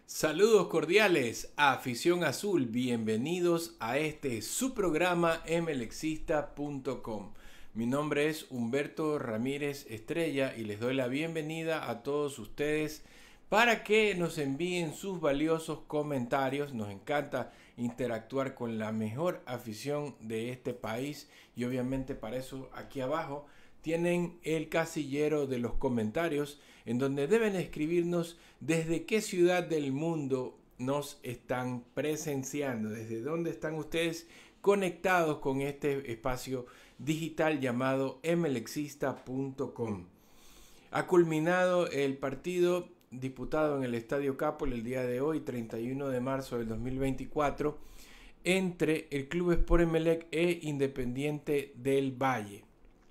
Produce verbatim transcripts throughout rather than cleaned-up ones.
Saludos cordiales, afición azul, bienvenidos a este su programa mlexista punto com. Mi nombre es Humberto Ramírez Estrella y les doy la bienvenida a todos ustedes para que nos envíen sus valiosos comentarios. Nos encanta interactuar con la mejor afición de este país y obviamente para eso aquí abajo tienen el casillero de los comentarios en donde deben escribirnos desde qué ciudad del mundo nos están presenciando, desde dónde están ustedes conectados con este espacio digital llamado mlexista punto com. Ha culminado el partido disputado en el Estadio Capol el día de hoy, treinta y uno de marzo del dos mil veinticuatro, entre el Club Sport Emelec e Independiente del Valle.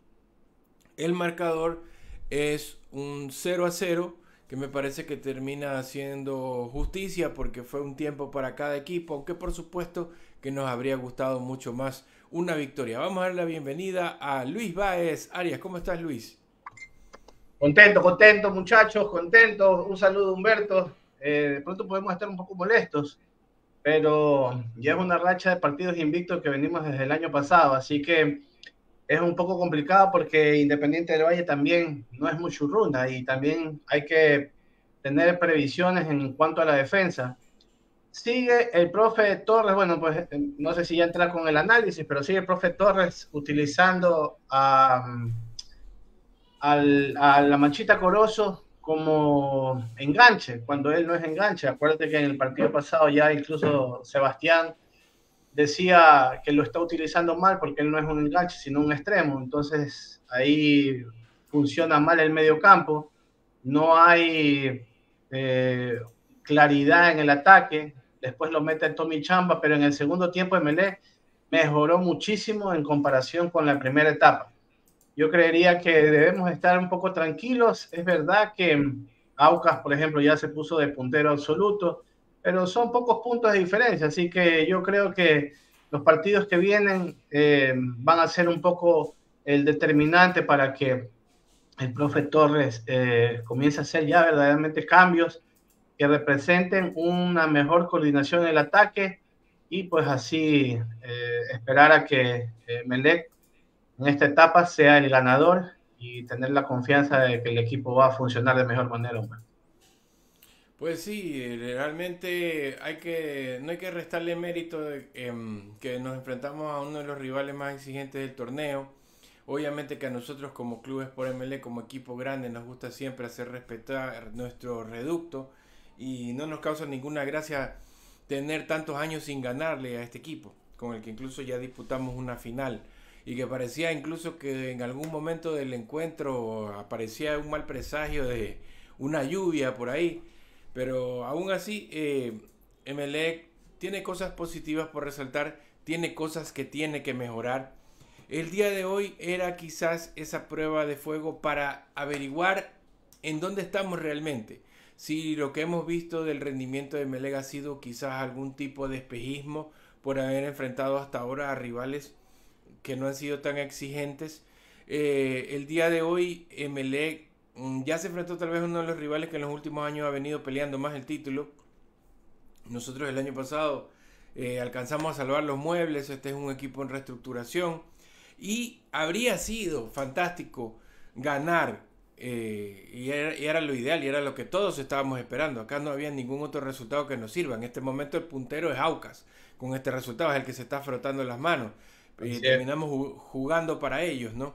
El marcador es un cero a cero, que me parece que termina haciendo justicia porque fue un tiempo para cada equipo, aunque por supuesto que nos habría gustado mucho más una victoria. Vamos a dar la bienvenida a Luis Báez Arias. ¿Cómo estás, Luis? Contento, contento, muchachos, contento. Un saludo, Humberto. Eh, de pronto podemos estar un poco molestos, pero ya es una racha de partidos invictos que venimos desde el año pasado, así que es un poco complicado porque Independiente del Valle también no es muy churrunda y también hay que tener previsiones en cuanto a la defensa. Sigue el profe Torres, bueno, pues no sé si ya entra con el análisis, pero sigue el profe Torres utilizando a, al, a la Manchita Corozo como enganche, cuando él no es enganche. Acuérdate que en el partido pasado ya incluso Sebastián decía que lo está utilizando mal porque él no es un enganche, sino un extremo. Entonces ahí funciona mal el medio campo, no hay eh, claridad en el ataque. Después lo mete Tommy Chamba, pero en el segundo tiempo Emelec mejoró muchísimo en comparación con la primera etapa. Yo creería que debemos estar un poco tranquilos. Es verdad que Aucas, por ejemplo, ya se puso de puntero absoluto, pero son pocos puntos de diferencia, así que yo creo que los partidos que vienen eh, van a ser un poco el determinante para que el profe Torres eh, comience a hacer ya verdaderamente cambios que representen una mejor coordinación en el ataque y pues así eh, esperar a que eh, Melec en esta etapa sea el ganador y tener la confianza de que el equipo va a funcionar de mejor manera. Hombre. Pues sí, realmente hay que, no hay que restarle mérito de eh, que nos enfrentamos a uno de los rivales más exigentes del torneo. Obviamente que a nosotros como clubes por M L E, como equipo grande, nos gusta siempre hacer respetar nuestro reducto y no nos causa ninguna gracia tener tantos años sin ganarle a este equipo, con el que incluso ya disputamos una final y que parecía incluso que en algún momento del encuentro aparecía un mal presagio de una lluvia por ahí. Pero aún así, eh, Emelec tiene cosas positivas por resaltar, tiene cosas que tiene que mejorar. El día de hoy era quizás esa prueba de fuego para averiguar en dónde estamos realmente. Si lo que hemos visto del rendimiento de Emelec ha sido quizás algún tipo de espejismo por haber enfrentado hasta ahora a rivales que no han sido tan exigentes. Eh, el día de hoy Emelec ya se enfrentó tal vez a uno de los rivales que en los últimos años ha venido peleando más el título. Nosotros el año pasado eh, alcanzamos a salvar los muebles. Este es un equipo en reestructuración y habría sido fantástico ganar eh, y, era, y era lo ideal y era lo que todos estábamos esperando. Acá no había ningún otro resultado que nos sirva. En este momento el puntero es Aucas. Con este resultado es el que se está frotando las manos. Eh, terminamos jugando para ellos, ¿no?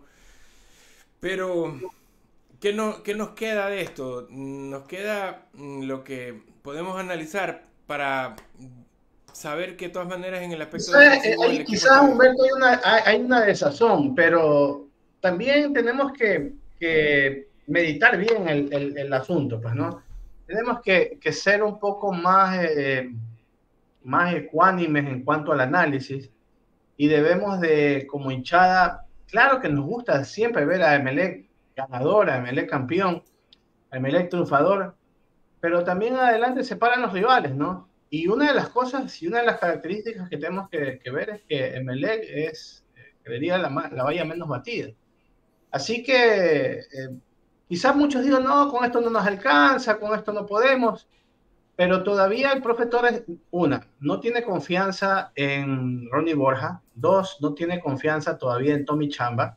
Pero ¿Qué, no, ¿Qué nos queda de esto? Nos queda lo que podemos analizar para saber que de todas maneras en el aspecto defensivo Ahí quizás, Humberto, hay una, hay una desazón, pero también tenemos que, que meditar bien el, el, el, asunto, pues, ¿no? Tenemos que, que ser un poco más, eh, más ecuánimes en cuanto al análisis y debemos de, como hinchada, claro que nos gusta siempre ver a Emelec ganador, a Emelec campeón, a Emelec triunfador, pero también adelante se paran los rivales, ¿no? Y una de las cosas y una de las características que tenemos que, que ver es que Emelec es, eh, creería, la, la valla menos batida. Así que eh, quizás muchos digan, no, con esto no nos alcanza, con esto no podemos, pero todavía el profe Torres, una, no tiene confianza en Ronnie Borja, dos, no tiene confianza todavía en Tommy Chamba,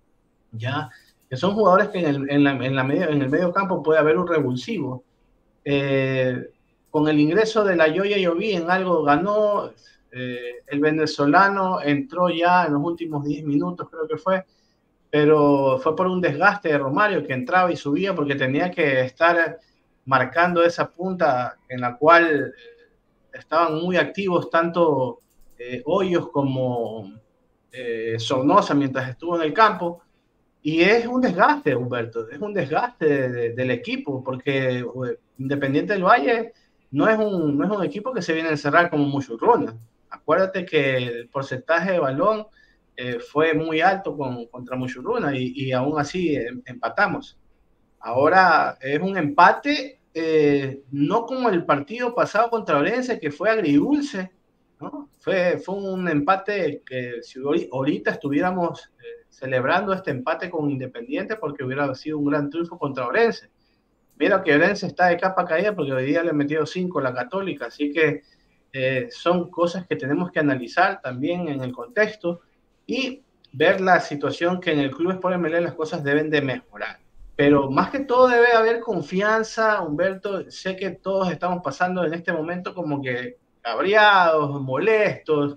ya, que son jugadores que en el, en la, en la medio, en el medio campo puede haber un revulsivo. Eh, con el ingreso de la Yoya Yoví en algo ganó, eh, el venezolano entró ya en los últimos diez minutos, creo que fue, pero fue por un desgaste de Romario que entraba y subía porque tenía que estar marcando esa punta en la cual estaban muy activos tanto eh, Hoyos como eh, Sornosa mientras estuvo en el campo. Y es un desgaste, Humberto, es un desgaste de, de, del equipo, porque Independiente del Valle no es, un, no es un equipo que se viene a encerrar como Muchurruna. Acuérdate que el porcentaje de balón eh, fue muy alto con, contra Muchurruna y, y aún así eh, empatamos. Ahora es un empate, eh, no como el partido pasado contra Orense, que fue agridulce, ¿no? Fue, fue un empate que si ahorita estuviéramos eh, celebrando este empate con Independiente porque hubiera sido un gran triunfo contra Orense. Mira que Orense está de capa caída porque hoy día le ha metido cinco a la Católica, así que eh, son cosas que tenemos que analizar también en el contexto y ver la situación que en el Club Sport M L las cosas deben de mejorar. Pero más que todo debe haber confianza, Humberto. Sé que todos estamos pasando en este momento como que cabreados, molestos,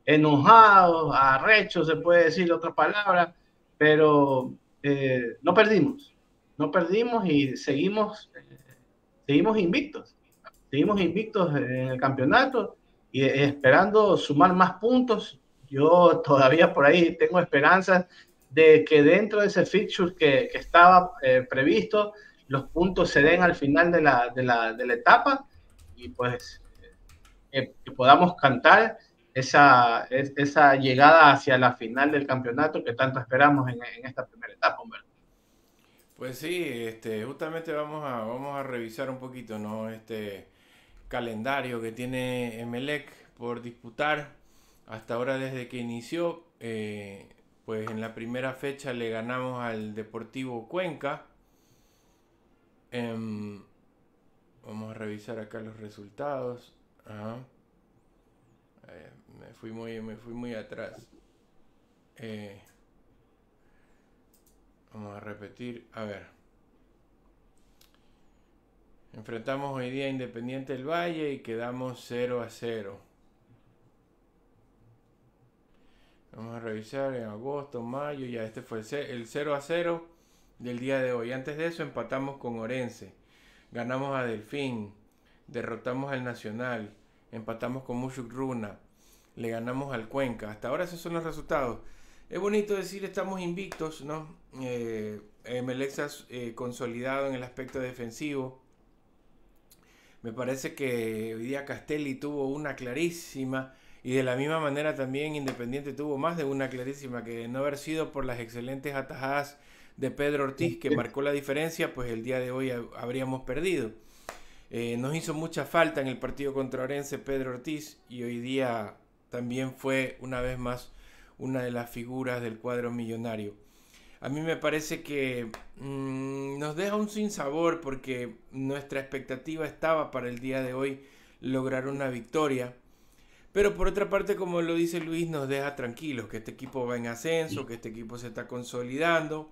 enojados, arrechos, se puede decir otra palabra, pero eh, no perdimos, no perdimos y seguimos, eh, seguimos invictos, seguimos invictos en el campeonato y eh, esperando sumar más puntos. Yo todavía por ahí tengo esperanzas de que dentro de ese fixture que, que estaba eh, previsto, los puntos se den al final de la, de la, de la etapa y pues eh, que podamos cantar esa, es, esa llegada hacia la final del campeonato que tanto esperamos en, en esta primera etapa, Humberto. Pues sí, este, justamente vamos a, vamos a revisar un poquito, ¿no? Este calendario que tiene Emelec por disputar hasta ahora desde que inició. Eh, pues en la primera fecha le ganamos al Deportivo Cuenca. Eh, vamos a revisar acá los resultados. Ajá. Eh, me fui muy, me fui muy atrás. Eh, vamos a repetir. A ver. Enfrentamos hoy día a Independiente del Valle y quedamos cero a cero. Vamos a revisar en agosto, mayo, ya este fue el cero a cero del día de hoy. Antes de eso empatamos con Orense, ganamos a Delfín, derrotamos al Nacional, empatamos con Muchurruna, le ganamos al Cuenca. Hasta ahora esos son los resultados. Es bonito decir estamos invictos, ¿no? Eh, Emelec eh, consolidado en el aspecto defensivo. Me parece que hoy día Castelli tuvo una clarísima y de la misma manera también Independiente tuvo más de una clarísima, que de no haber sido por las excelentes atajadas de Pedro Ortiz que marcó la diferencia, pues el día de hoy habríamos perdido. Eh, nos hizo mucha falta en el partido contra Orense Pedro Ortiz y hoy día también fue una vez más una de las figuras del cuadro millonario. A mí me parece que mmm, nos deja un sinsabor porque nuestra expectativa estaba para el día de hoy lograr una victoria. Pero por otra parte, como lo dice Luis, nos deja tranquilos, que este equipo va en ascenso, que este equipo se está consolidando.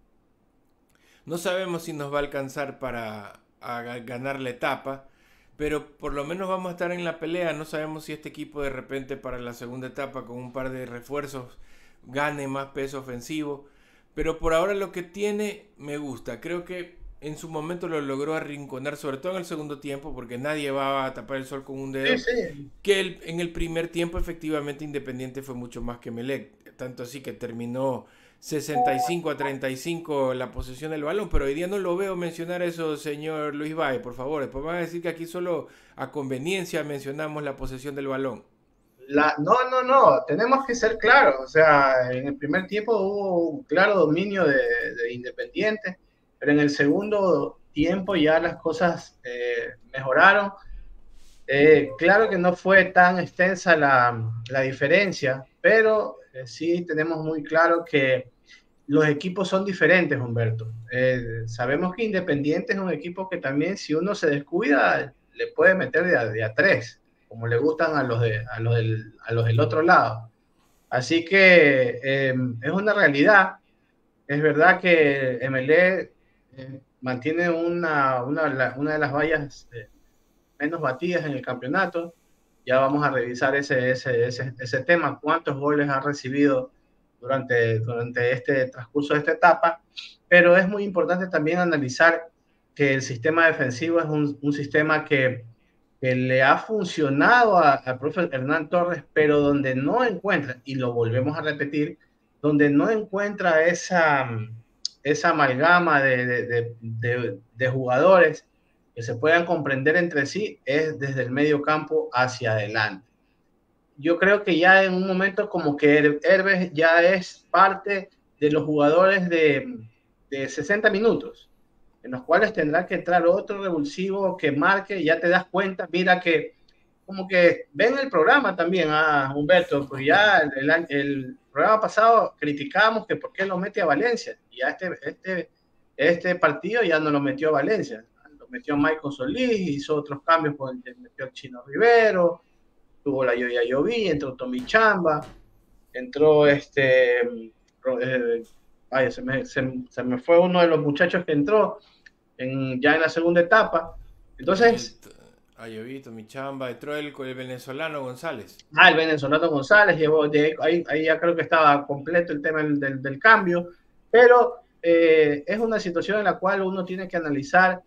No sabemos si nos va a alcanzar para a ganar la etapa, pero por lo menos vamos a estar en la pelea. No sabemos si este equipo de repente para la segunda etapa con un par de refuerzos gane más peso ofensivo. Pero por ahora lo que tiene me gusta. Creo que en su momento lo logró arrinconar, sobre todo en el segundo tiempo, porque nadie va a tapar el sol con un dedo. Sí, sí. Que el, en el primer tiempo efectivamente Independiente fue mucho más que Emelec. Tanto así que terminó sesenta y cinco a treinta y cinco la posesión del balón. Pero hoy día no lo veo mencionar eso, señor Luis Valle, por favor. Después van a decir que aquí solo a conveniencia mencionamos la posesión del balón. La, no, no, no, tenemos que ser claros. O sea, en el primer tiempo hubo un claro dominio de, de Independiente, pero en el segundo tiempo ya las cosas eh, mejoraron. Eh, claro que no fue tan extensa la, la diferencia, pero eh, sí tenemos muy claro que los equipos son diferentes, Humberto. Eh, sabemos que Independiente es un equipo que también, si uno se descuida, le puede meter de a, de a tres, como le gustan a los, de, a los, del, a los del otro lado. Así que eh, es una realidad. Es verdad que M L E eh, mantiene una, una, una de las vallas eh, menos batidas en el campeonato. Ya vamos a revisar ese, ese, ese, ese tema, cuántos goles ha recibido durante, durante este transcurso de esta etapa, pero es muy importante también analizar que el sistema defensivo es un, un sistema que, que le ha funcionado al profe Hernán Torres, pero donde no encuentra, y lo volvemos a repetir, donde no encuentra esa, esa amalgama de, de, de, de, de jugadores que se puedan comprender entre sí, es desde el medio campo hacia adelante. Yo creo que ya en un momento como que Herbes ya es parte de los jugadores de, de sesenta minutos, en los cuales tendrá que entrar otro revulsivo que marque, ya te das cuenta, mira que como que ven el programa también, ah, Humberto, pues ya el, el, el programa pasado criticábamos que por qué lo mete a Valencia, y ya este, este, este partido ya no lo metió a Valencia, metió a Michael Solís, hizo otros cambios, pues, metió al Chino Rivero, tuvo la Yoya Yoví, entró Tommy Chamba, entró este, eh, ay, se, me, se, se me fue uno de los muchachos que entró en, ya en la segunda etapa. Entonces, Ayoví, Tommy Chamba, entró el, el venezolano González. Ah, el venezolano González, llevó de, ahí, ahí ya creo que estaba completo el tema del, del, del cambio, pero eh, es una situación en la cual uno tiene que analizar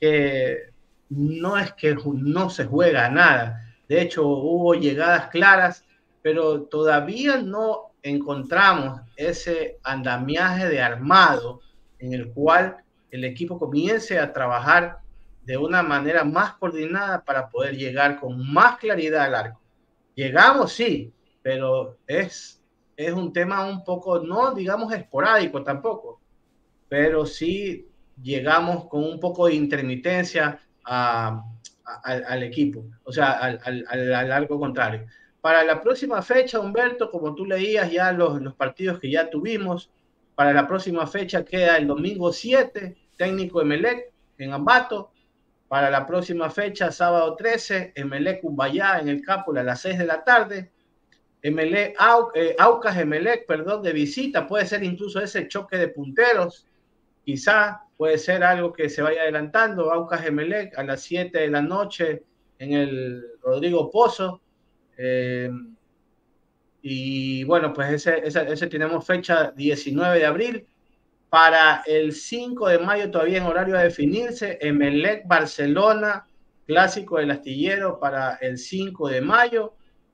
que no es que no se juega nada. De hecho, hubo llegadas claras, pero todavía no encontramos ese andamiaje de armado en el cual el equipo comience a trabajar de una manera más coordinada para poder llegar con más claridad al arco. Llegamos, sí, pero es, es un tema un poco, no digamos esporádico tampoco, pero sí llegamos con un poco de intermitencia a, a, al, al equipo, o sea, al, al, al arco contrario. Para la próxima fecha, Humberto, como tú leías ya los, los partidos que ya tuvimos, para la próxima fecha queda el domingo siete, técnico Emelec en Ambato. Para la próxima fecha, sábado trece, Emelec Cumbayá en el Cápula a las seis de la tarde. Emelec, Au, eh, Aucas Emelec, perdón, de visita. Puede ser incluso ese choque de punteros. Quizá puede ser algo que se vaya adelantando. Aucas Emelec a las siete de la noche en el Rodrigo Pozo. Eh, y bueno, pues ese, ese, ese tenemos fecha diecinueve de abril. Para el cinco de mayo, todavía en horario a definirse, Emelec Barcelona, clásico del astillero para el cinco de mayo.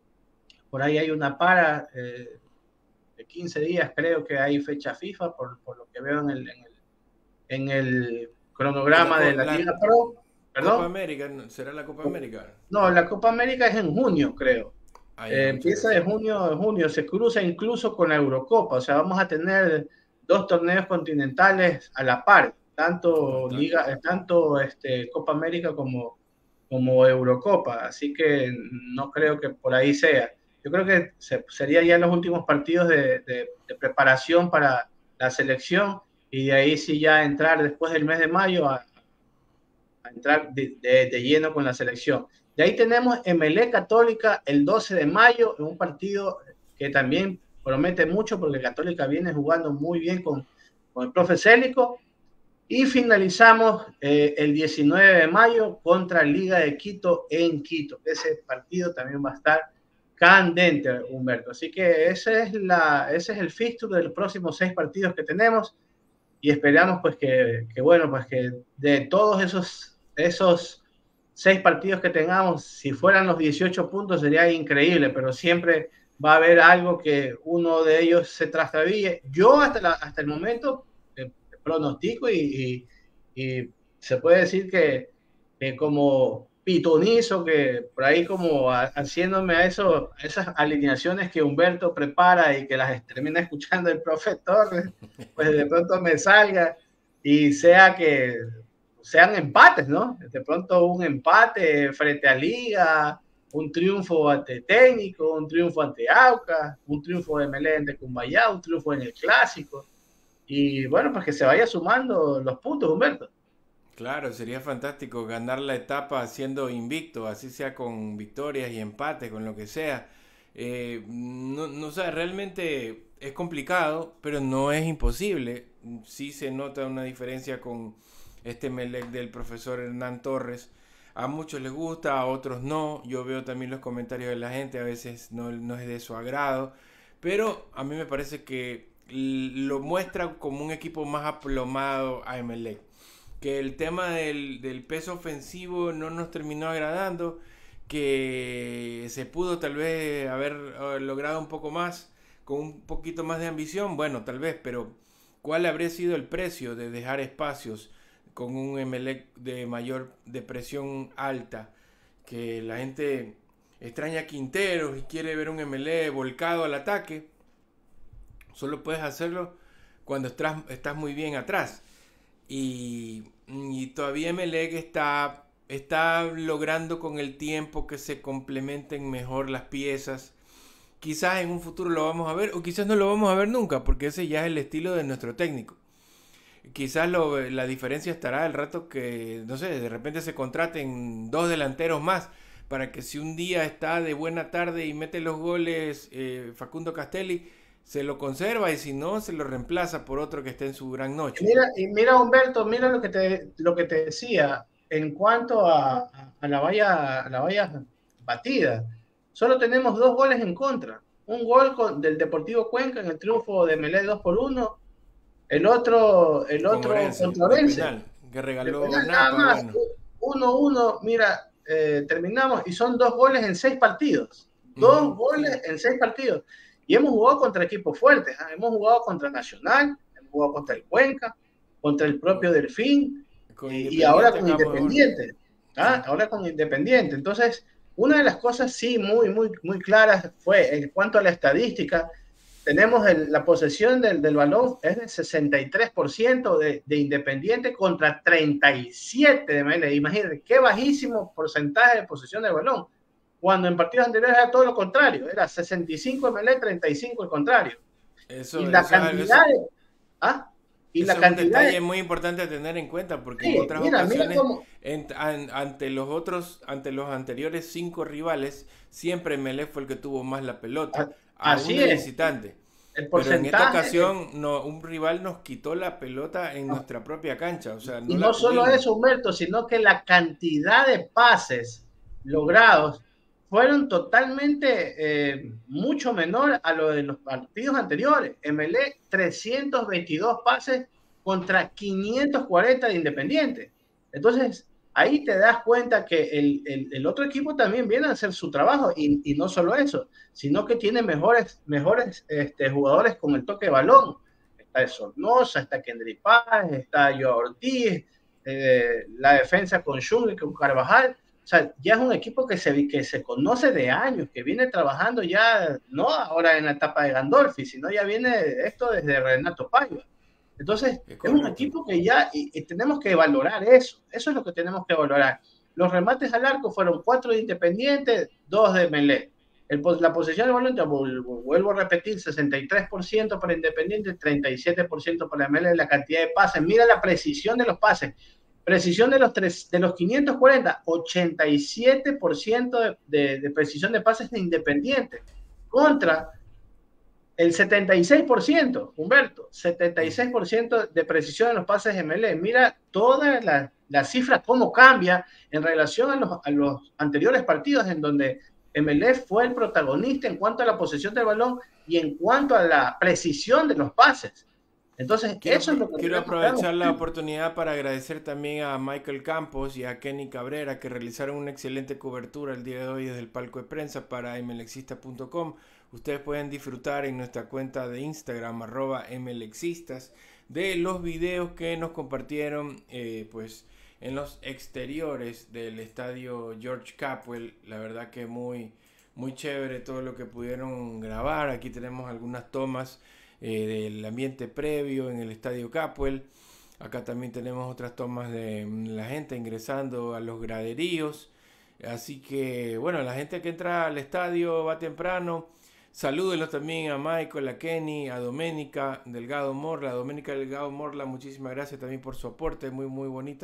Por ahí hay una para eh, de quince días, creo que hay fecha FIFA, por, por lo que veo en el, en el, en el cronograma la, de la, la Liga Pro. ¿Perdón? Copa América, ¿será la Copa América? No, la Copa América es en junio, creo. Ah, ya, eh, empieza de junio a junio, se cruza incluso con la Eurocopa, o sea, vamos a tener dos torneos continentales a la par, tanto Liga, tanto este, Copa América como, como Eurocopa, así que no creo que por ahí sea. Yo creo que se, sería ya los últimos partidos de, de, de preparación para la selección y de ahí sí ya entrar después del mes de mayo a, a entrar de, de, de lleno con la selección. De ahí tenemos Emelec Católica el doce de mayo, en un partido que también promete mucho porque Católica viene jugando muy bien con, con el profe Célico. Y finalizamos eh, el diecinueve de mayo contra Liga de Quito en Quito. Ese partido también va a estar candente, Humberto. Así que ese es, la, ese es el fixture de los próximos seis partidos que tenemos y esperamos pues que, que bueno, pues que de todos esos, esos seis partidos que tengamos, si fueran los dieciocho puntos sería increíble, pero siempre va a haber algo que uno de ellos se trastabille. Yo hasta, la, hasta el momento eh, pronostico y, y, y se puede decir que, que como pitonizo, que por ahí como a, haciéndome a, eso, a esas alineaciones que Humberto prepara y que las termina escuchando el profe Torres, pues de pronto me salga y sea que sean empates, ¿no? De pronto un empate frente a Liga, un triunfo ante Técnico, un triunfo ante Aucas, un triunfo de Emelec ante Cumbayá, un triunfo en el Clásico. Y bueno, pues que se vaya sumando los puntos, Humberto. Claro, sería fantástico ganar la etapa siendo invicto, así sea con victorias y empates, con lo que sea. Eh, no, no, o sea, realmente es complicado, pero no es imposible. Sí se nota una diferencia con este Melec del profesor Hernán Torres. A muchos les gusta, a otros no. Yo veo también los comentarios de la gente, a veces no, no es de su agrado. Pero a mí me parece que lo muestra como un equipo más aplomado a Emelec, que el tema del, del peso ofensivo no nos terminó agradando, que se pudo tal vez haber eh, logrado un poco más, con un poquito más de ambición, bueno, tal vez, pero ¿cuál habría sido el precio de dejar espacios con un Emelec de mayor de presión alta? Que la gente extraña a Quinteros y quiere ver un Emelec volcado al ataque, solo puedes hacerlo cuando estás, estás muy bien atrás. Y, y todavía Emelec está, está logrando con el tiempo que se complementen mejor las piezas. Quizás en un futuro lo vamos a ver, o quizás no lo vamos a ver nunca, porque ese ya es el estilo de nuestro técnico. Quizás lo, la diferencia estará el rato que, no sé, de repente se contraten dos delanteros más, para que si un día está de buena tarde y mete los goles eh, Facundo Castelli, se lo conserva, y si no, se lo reemplaza por otro que esté en su gran Y noche. mira, y mira Humberto, mira lo que te, lo que te decía en cuanto a, a la valla, a la valla batida. Solo tenemos dos goles en contra. Un gol con, del Deportivo Cuenca en el triunfo de Melé dos por uno. El otro, el Con otro Orense, contra de Orense. penal, que De regaló penal nada Napa, más. bueno. uno uno, mira, eh, terminamos y son dos goles en seis partidos. Dos Ujú, goles sí, en seis partidos. Y hemos jugado contra equipos fuertes. ¿eh? Hemos jugado contra Nacional, hemos jugado contra el Cuenca, contra el con, propio Delfín con y, y ahora Independiente con acabamos de jugar. Independiente. ¿ah? Sí. Ahora con Independiente. Entonces, una de las cosas sí muy, muy, muy claras fue en cuanto a la estadística. Tenemos el, la posesión del, del, balón es del sesenta y tres por ciento de, de Independiente contra treinta y siete por ciento de M L. Imagínense qué bajísimo porcentaje de posesión del balón. Cuando en partidos anteriores era todo lo contrario, era sesenta y cinco M L, treinta y cinco el contrario. Y Eso, la eso, es, eso, cantidad de, ¿ah? Y la eso es un cantidad de, detalle muy importante a tener en cuenta, porque en sí, otras mira, mira ocasiones, cómo, en- an- ante los otros, ante los anteriores cinco rivales, siempre Melé fue el que tuvo más la pelota, aún así de es, visitante. el Pero en esta porcentaje, el, ocasión, no, un rival nos quitó la pelota en nuestra propia cancha, o sea, y no no la solo tuvimos. eso, Humberto, sino que la cantidad de pases logrados fueron totalmente eh, mucho menor a lo de los partidos anteriores. M L E trescientos veintidós pases contra quinientos cuarenta de Independiente. Entonces, ahí te das cuenta que el, el, el otro equipo también viene a hacer su trabajo y, y no solo eso, sino que tiene mejores, mejores este, jugadores con el toque de balón. Está Sornosa, está Kendry Páez, está Joao Ortiz, eh, la defensa con Schung y con Carvajal. O sea, ya es un equipo que se, que se conoce de años, que viene trabajando ya, no ahora en la etapa de Gandolfi, sino ya viene esto desde Renato Paiva. Entonces, Es es un correcto. equipo que ya y, y tenemos que valorar eso. Eso es lo que tenemos que valorar. Los remates al arco fueron cuatro de Independiente, dos de Melé. El, la posesión de balón, vuelvo a repetir, sesenta y tres por ciento para Independiente, treinta y siete por ciento para Melé, la cantidad de pases. Mira la precisión de los pases. Precisión de los, tres, de los quinientos cuarenta, ochenta y siete por ciento de, de, de precisión de pases de Independiente. Contra el setenta y seis por ciento, Humberto, setenta y seis por ciento de precisión en los pases de M L E. Mira toda la, la cifra, cómo cambia en relación a los, a los anteriores partidos en donde M L E fue el protagonista en cuanto a la posesión del balón y en cuanto a la precisión de los pases. Entonces, eso es Quiero, lo que quiero tenemos que darnos aprovechar la cuenta. oportunidad para agradecer también a Michael Campos y a Kenny Cabrera, que realizaron una excelente cobertura el día de hoy desde el palco de prensa para mlexista punto com. Ustedes pueden disfrutar en nuestra cuenta de Instagram, arroba mlexistas, de los videos que nos compartieron eh, pues, en los exteriores del estadio George Capwell. La verdad que muy, muy chévere todo lo que pudieron grabar. Aquí tenemos algunas tomas Eh, del ambiente previo en el estadio Capwell. Acá también tenemos otras tomas de la gente ingresando a los graderíos. Así que, bueno, la gente que entra al estadio va temprano. Salúdenlos también a Michael, a Kenny, a Doménica Delgado Morla. Doménica Delgado Morla, muchísimas gracias también por su aporte. Muy, muy bonitas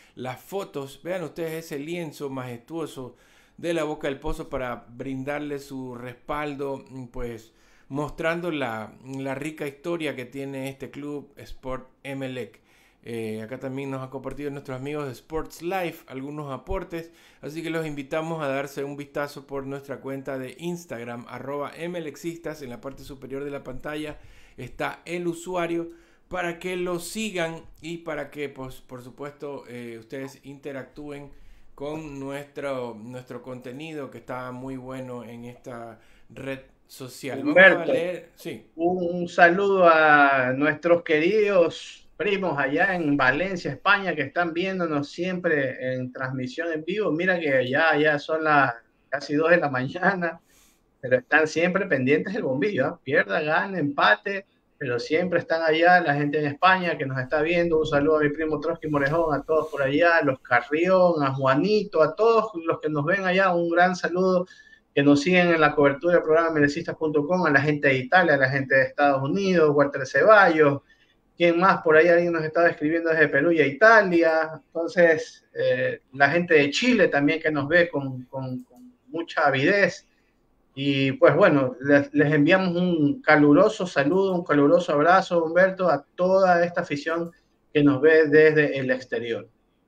las fotos. Vean ustedes ese lienzo majestuoso de la Boca del Pozo para brindarle su respaldo, pues mostrando la, la rica historia que tiene este club Sport Emelec. Eh, acá también nos han compartido nuestros amigos de Sports Life algunos aportes, así que los invitamos a darse un vistazo por nuestra cuenta de Instagram, arroba emelexistas. En la parte superior de la pantalla está el usuario para que lo sigan y para que, pues, por supuesto, eh, ustedes interactúen con nuestro, nuestro contenido, que está muy bueno en esta red social. Humberto, Vamos a leer, sí. Un saludo a nuestros queridos primos allá en Valencia, España, que están viéndonos siempre en transmisión en vivo. Mira que ya, ya son las casi dos de la mañana, pero están siempre pendientes del bombillo, ¿eh? Pierda, gane, empate, pero siempre están allá la gente en España que nos está viendo. Un saludo a mi primo Trotsky Morejón, a todos por allá, a los Carrión, a Juanito, a todos los que nos ven allá, un gran saludo, que nos siguen en la cobertura del programa melecistas punto com, a la gente de Italia, a la gente de Estados Unidos, Walter Ceballos. ¿Quién más? Por ahí alguien nos estaba escribiendo desde Perú y a Italia. Entonces, eh, la gente de Chile también que nos ve con, con, con mucha avidez. Y pues bueno, les, les enviamos un caluroso saludo, un caluroso abrazo, Humberto, a toda esta afición que nos ve desde el exterior.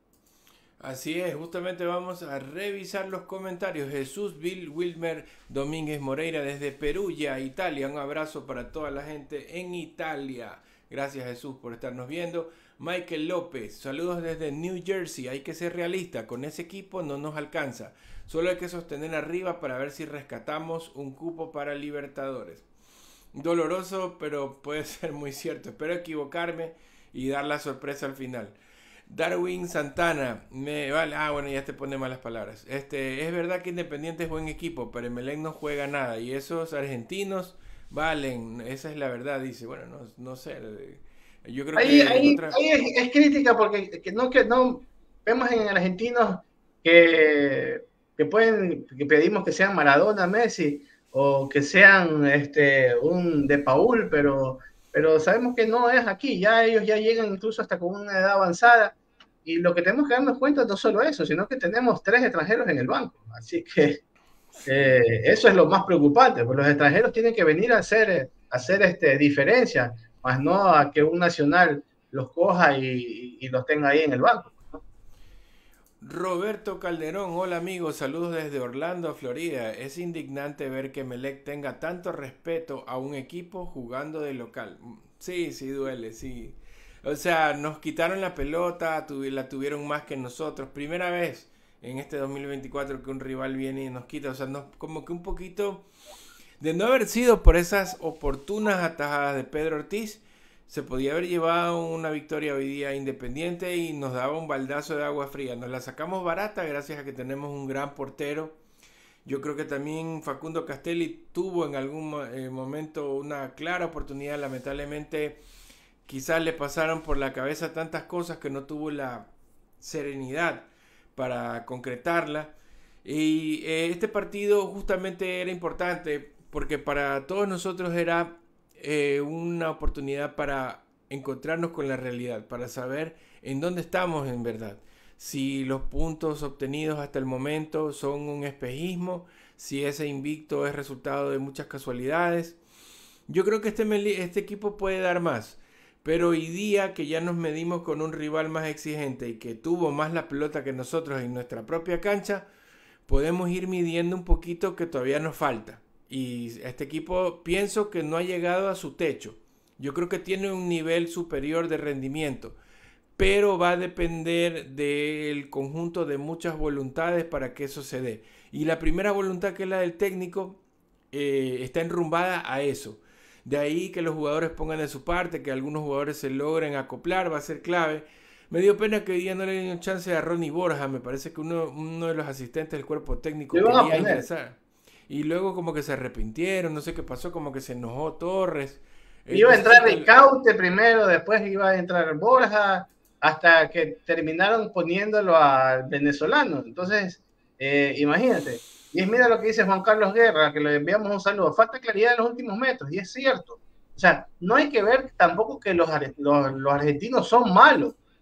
Así es, justamente vamos a revisar los comentarios. Jesús Bill Wilmer Domínguez Moreira desde Perugia, Italia. Un abrazo para toda la gente en Italia. Gracias, Jesús, por estarnos viendo. Michael López, saludos desde New Jersey. Hay que ser realista, con ese equipo no nos alcanza. Solo hay que sostener arriba para ver si rescatamos un cupo para Libertadores. Doloroso, pero puede ser muy cierto. Espero equivocarme y dar la sorpresa al final. Darwin Santana, me vale, ah bueno, ya te pone malas palabras. Este, es verdad que Independiente es buen equipo, pero Emelec no juega nada y esos argentinos valen, esa es la verdad, dice. Bueno, no, no sé, yo creo ahí, que ahí, otra... ahí es, es crítica porque que no, que no vemos en argentinos que, que pueden, que pedimos que sean Maradona, Messi o que sean este, un De Paul, pero, pero sabemos que no es aquí, ya ellos ya llegan incluso hasta con una edad avanzada. Y lo que tenemos que darnos cuenta no solo eso, sino que tenemos tres extranjeros en el banco. Así que eh, eso es lo más preocupante, porque los extranjeros tienen que venir a hacer, a hacer este, diferencia, más no a que un nacional los coja y, y los tenga ahí en el banco. Roberto Calderón, hola amigos, saludos desde Orlando, Florida. Es indignante ver que Emelec tenga tanto respeto a un equipo jugando de local. Sí, sí duele, sí. O sea, nos quitaron la pelota, la tuvieron más que nosotros. Primera vez en este dos mil veinticuatro que un rival viene y nos quita. O sea, nos, como que un poquito de no haber sido por esas oportunas atajadas de Pedro Ortiz, se podía haber llevado una victoria hoy día Independiente y nos daba un baldazo de agua fría. Nos la sacamos barata gracias a que tenemos un gran portero. Yo creo que también Facundo Castelli tuvo en algún eh, momento una clara oportunidad. Lamentablemente quizás le pasaron por la cabeza tantas cosas que no tuvo la serenidad para concretarla. Y eh, este partido justamente era importante porque para todos nosotros era eh, una oportunidad para encontrarnos con la realidad, para saber en dónde estamos en verdad. Si los puntos obtenidos hasta el momento son un espejismo, si ese invicto es resultado de muchas casualidades. Yo creo que este, este equipo puede dar más. Pero hoy día que ya nos medimos con un rival más exigente y que tuvo más la pelota que nosotros en nuestra propia cancha, podemos ir midiendo un poquito que todavía nos falta. Y este equipo pienso que no ha llegado a su techo. Yo creo que tiene un nivel superior de rendimiento, pero va a depender del conjunto de muchas voluntades para que eso se dé. Y la primera voluntad, que es la del técnico, eh, está enrumbada a eso. De ahí que los jugadores pongan de su parte, que algunos jugadores se logren acoplar, va a ser clave. Me dio pena que hoy día no le dieron chance a Ronnie Borja. Me parece que uno, uno de los asistentes del cuerpo técnico quería ingresar. Y luego como que se arrepintieron, no sé qué pasó, como que se enojó Torres. Iba a entrar Ricaute primero, después iba a entrar Borja, hasta que terminaron poniéndolo al venezolano. Entonces, eh, imagínate. Y mira lo que dice Juan Carlos Guerra, que le enviamos un saludo. Falta claridad en los últimos metros, y es cierto. O sea, no hay que ver tampoco que los, los, los argentinos son malos.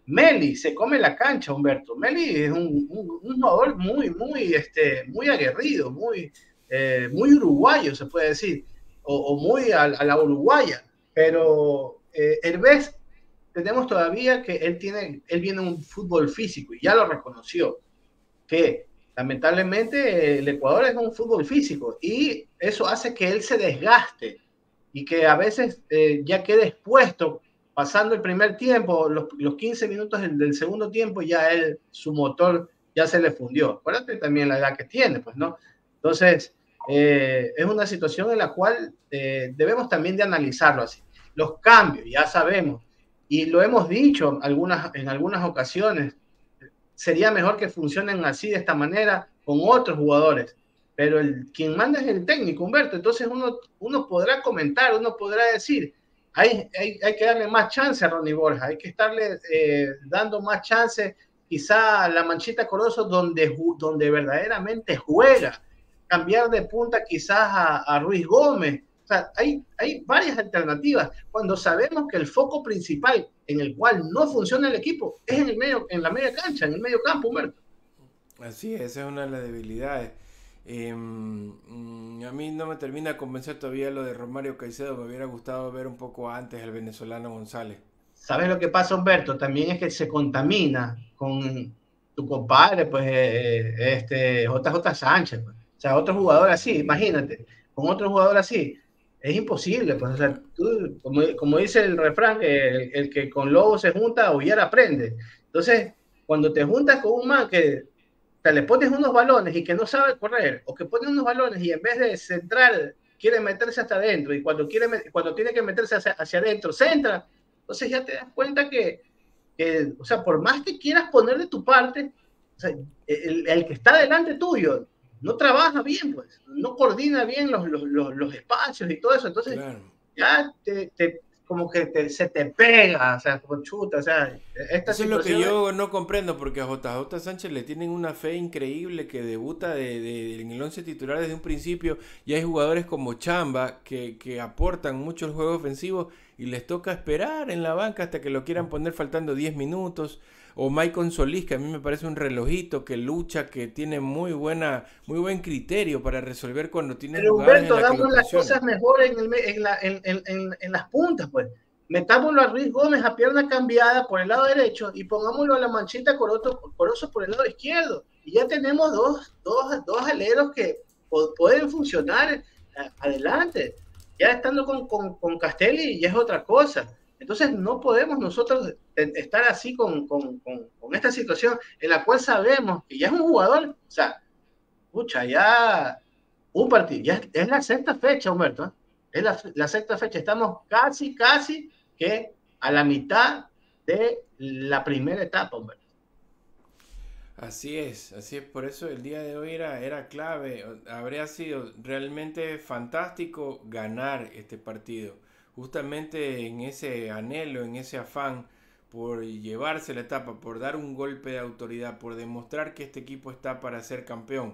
Meli se come la cancha, Humberto. Meli es un, un, un jugador muy, muy, este, muy aguerrido, muy, eh, muy uruguayo, se puede decir, o, o muy a, a, la uruguaya. Pero eh, Hervés, tenemos todavía que él tiene, él viene un fútbol físico y ya lo reconoció, que lamentablemente el Ecuador es un fútbol físico y eso hace que él se desgaste y que a veces eh, ya quede expuesto pasando el primer tiempo, los, los quince minutos del, del, segundo tiempo, ya él, su motor ya se le fundió. Acuérdate también la edad que tiene, pues, ¿no? Entonces, eh, es una situación en la cual eh, debemos también de analizarlo así. Los cambios, ya sabemos, y lo hemos dicho algunas, en algunas ocasiones, sería mejor que funcionen así, de esta manera, con otros jugadores. Pero el, quien manda es el técnico, Humberto. Entonces uno, uno podrá comentar, uno podrá decir, hay, hay, hay que darle más chance a Ronnie Borja, hay que estarle eh, dando más chance quizá a la Manchita Corozo donde, donde verdaderamente juega, cambiar de punta quizás a, a Ruiz Gómez. O sea, hay, hay varias alternativas. Cuando sabemos que el foco principal en el cual no funciona el equipo es en, el medio, en la media cancha, en el medio campo, Humberto. Así es, esa es una de las debilidades. Eh, mm, a mí no me termina de convencer todavía lo de Romario Caicedo. Me hubiera gustado ver un poco antes al venezolano González. ¿Sabes lo que pasa, Humberto? También es que se contamina con tu compadre, pues, eh, este, J J Sánchez. Pues. O sea, otro jugador así, imagínate, con otro jugador así, es imposible. Pues, o sea, tú, como, como dice el refrán, el, el que con lobo se junta, aullar aprende. Entonces, cuando te juntas con un man que te le pones unos balones y que no sabe correr, o que pone unos balones y en vez de centrar, quiere meterse hasta adentro, y cuando, quiere, cuando tiene que meterse hacia, hacia adentro, centra. Entonces ya te das cuenta que, que, o sea, por más que quieras poner de tu parte, o sea, el, el que está delante tuyo no trabaja bien, pues, no coordina bien los, los, los, los espacios y todo eso. Entonces, claro. ya te, te, como que te, se te pega, o sea, como chuta, o sea, esta eso es lo que yo no comprendo, porque a J J Sánchez le tienen una fe increíble, que debuta de, de, en el once titular desde un principio, y hay jugadores como Chamba que, que aportan mucho el juego ofensivo y les toca esperar en la banca hasta que lo quieran poner faltando diez minutos, o Maicon Solís, que a mí me parece un relojito, que lucha, que tiene muy buena muy buen criterio para resolver cuando tiene Pero jugadores Humberto, en la que damos las cosas mejor en, el, en, la, en, en, en, en las puntas, pues. Metámoslo a Ruiz Gómez a pierna cambiada por el lado derecho y pongámoslo a la Manchita Corozo, Corozo por el lado izquierdo. Y ya tenemos dos, dos, dos aleros que pueden funcionar adelante. Ya estando con, con, con Castelli ya es otra cosa. Entonces no podemos nosotros estar así con, con, con, con esta situación en la cual sabemos que ya es un jugador, o sea, pucha, ya un partido, ya es la sexta fecha, Humberto, ¿eh? Es la, la sexta fecha, estamos casi, casi que a la mitad de la primera etapa, Humberto. Así es, así es, por eso el día de hoy era, era clave, habría sido realmente fantástico ganar este partido, justamente en ese anhelo, en ese afán por llevarse la etapa, por dar un golpe de autoridad, por demostrar que este equipo está para ser campeón.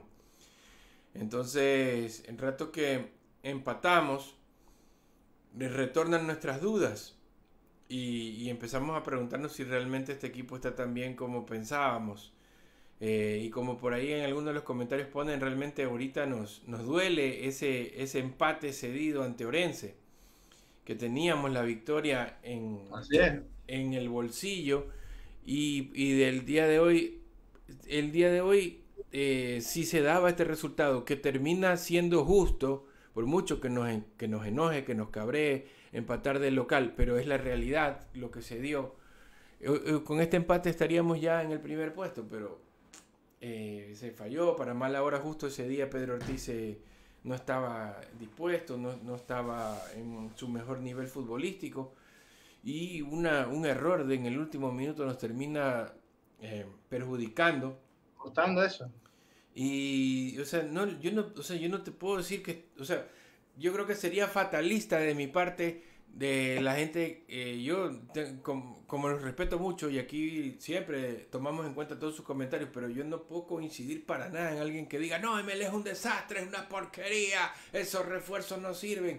Entonces, en rato que empatamos, retornan nuestras dudas y, y empezamos a preguntarnos si realmente este equipo está tan bien como pensábamos. Eh, y como por ahí en algunos de los comentarios ponen, realmente ahorita nos, nos duele ese, ese empate cedido ante Orense, que teníamos la victoria en, en el bolsillo, y, y del día de hoy, el día de hoy, eh, si se daba este resultado, que termina siendo justo, por mucho que nos, que nos enoje, que nos cabree, empatar del local, pero es la realidad lo que se dio. Eh, con este empate estaríamos ya en el primer puesto, pero Eh, se falló. Para mala hora, justo ese día Pedro Ortiz eh, no estaba dispuesto, no, no estaba en su mejor nivel futbolístico, y una, un error de, en el último minuto nos termina eh, perjudicando, costando eso. Y o sea, no, yo no, o sea, yo no te puedo decir que, o sea, yo creo que sería fatalista de mi parte, de la gente. Eh, yo te, como, como los respeto mucho y aquí siempre tomamos en cuenta todos sus comentarios, pero yo no puedo coincidir para nada en alguien que diga, no, M L es un desastre, es una porquería, esos refuerzos no sirven.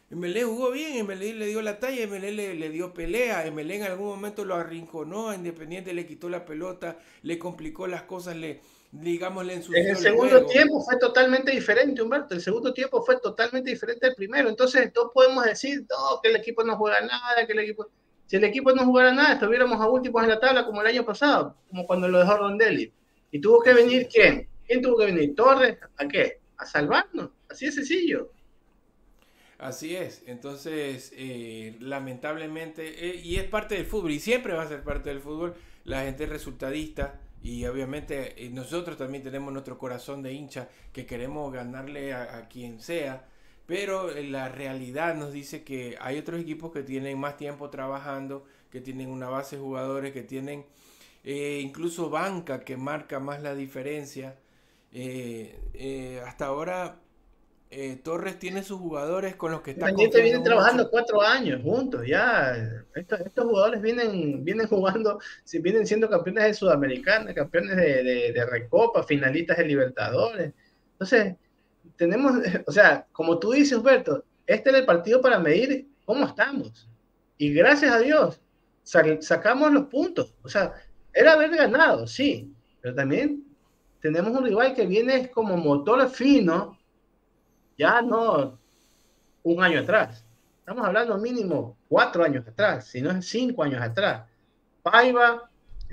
Emelec jugó bien, Emelec le dio la talla, Emelec le, le dio pelea, Emelec en algún momento lo arrinconó, a Independiente le quitó la pelota, le complicó las cosas, le, digamos, le En el ensució el segundo juego. tiempo fue totalmente diferente, Humberto. El segundo tiempo fue totalmente diferente al primero. Entonces, todos podemos decir, no, que el equipo no juega nada, que el equipo... Si el equipo no jugara nada, estuviéramos a últimos en la tabla como el año pasado, como cuando lo dejó Rondelli. ¿Y tuvo que Así venir es. quién? ¿Quién tuvo que venir? ¿Torres? ¿A qué? A salvarnos. Así de sencillo. Así es, entonces eh, lamentablemente, eh, y es parte del fútbol, y siempre va a ser parte del fútbol, la gente es resultadista, y obviamente eh, nosotros también tenemos nuestro corazón de hincha, que queremos ganarle a, a quien sea, pero eh, la realidad nos dice que hay otros equipos que tienen más tiempo trabajando, que tienen una base de jugadores, que tienen eh, incluso banca que marca más la diferencia. Eh, eh, hasta ahora eh, Torres tiene sus jugadores con los que está Independiente confiando vienen trabajando mucho. cuatro años juntos, ya. Estos, estos jugadores vienen, vienen jugando, si vienen siendo campeones de Sudamericana, campeones de, de, de Recopa, finalistas de Libertadores. Entonces, tenemos, o sea, como tú dices, Humberto, este era el partido para medir cómo estamos. Y gracias a Dios, sac sacamos los puntos. O sea, era haber ganado, sí, pero también tenemos un rival que viene como motor fino, ya no un año atrás. Estamos hablando mínimo cuatro años atrás, si no es cinco años atrás. Paiva,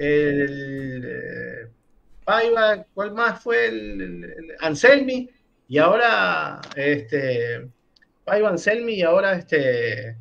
el, Paiva, ¿cuál más fue? El, el, el Anselmi, y ahora este, Paiva, Anselmi, y ahora este,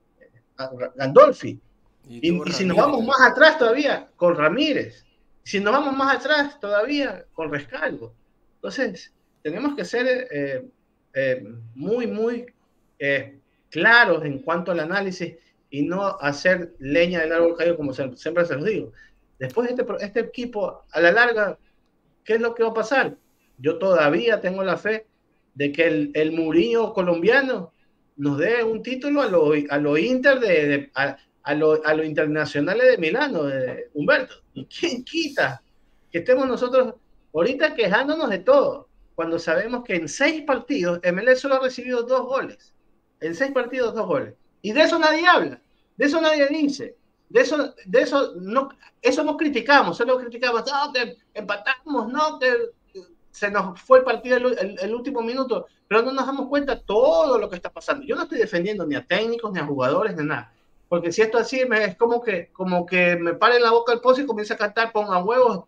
Gandolfi. Y tuvo Y, y si nos Ramírez vamos también. más atrás todavía, con Ramírez. Si nos vamos más atrás todavía, con Rescalvo. Entonces, tenemos que ser eh, eh, muy, muy eh, claros en cuanto al análisis y no hacer leña del árbol caído, como se, siempre se los digo. Después, este, este equipo, a la larga, ¿qué es lo que va a pasar? Yo todavía tengo la fe de que el, el Mourinho colombiano nos dé un título a lo, a lo Inter de, de a, a, lo, a lo internacionales de Milano, de Humberto. ¿Y quién quita que estemos nosotros ahorita quejándonos de todo? Cuando sabemos que en seis partidos M L E solo ha recibido dos goles. En seis partidos, dos goles. Y de eso nadie habla. De eso nadie dice. De eso, de eso no, eso no criticamos, solo criticamos, no, que empatamos, no, que se nos fue el partido el, el, el, último minuto, pero no nos damos cuenta de todo lo que está pasando. Yo no estoy defendiendo ni a técnicos, ni a jugadores, ni nada. Porque si esto así me, es como que, como que me pare en la boca el pozo y comienza a cantar, pongan huevos,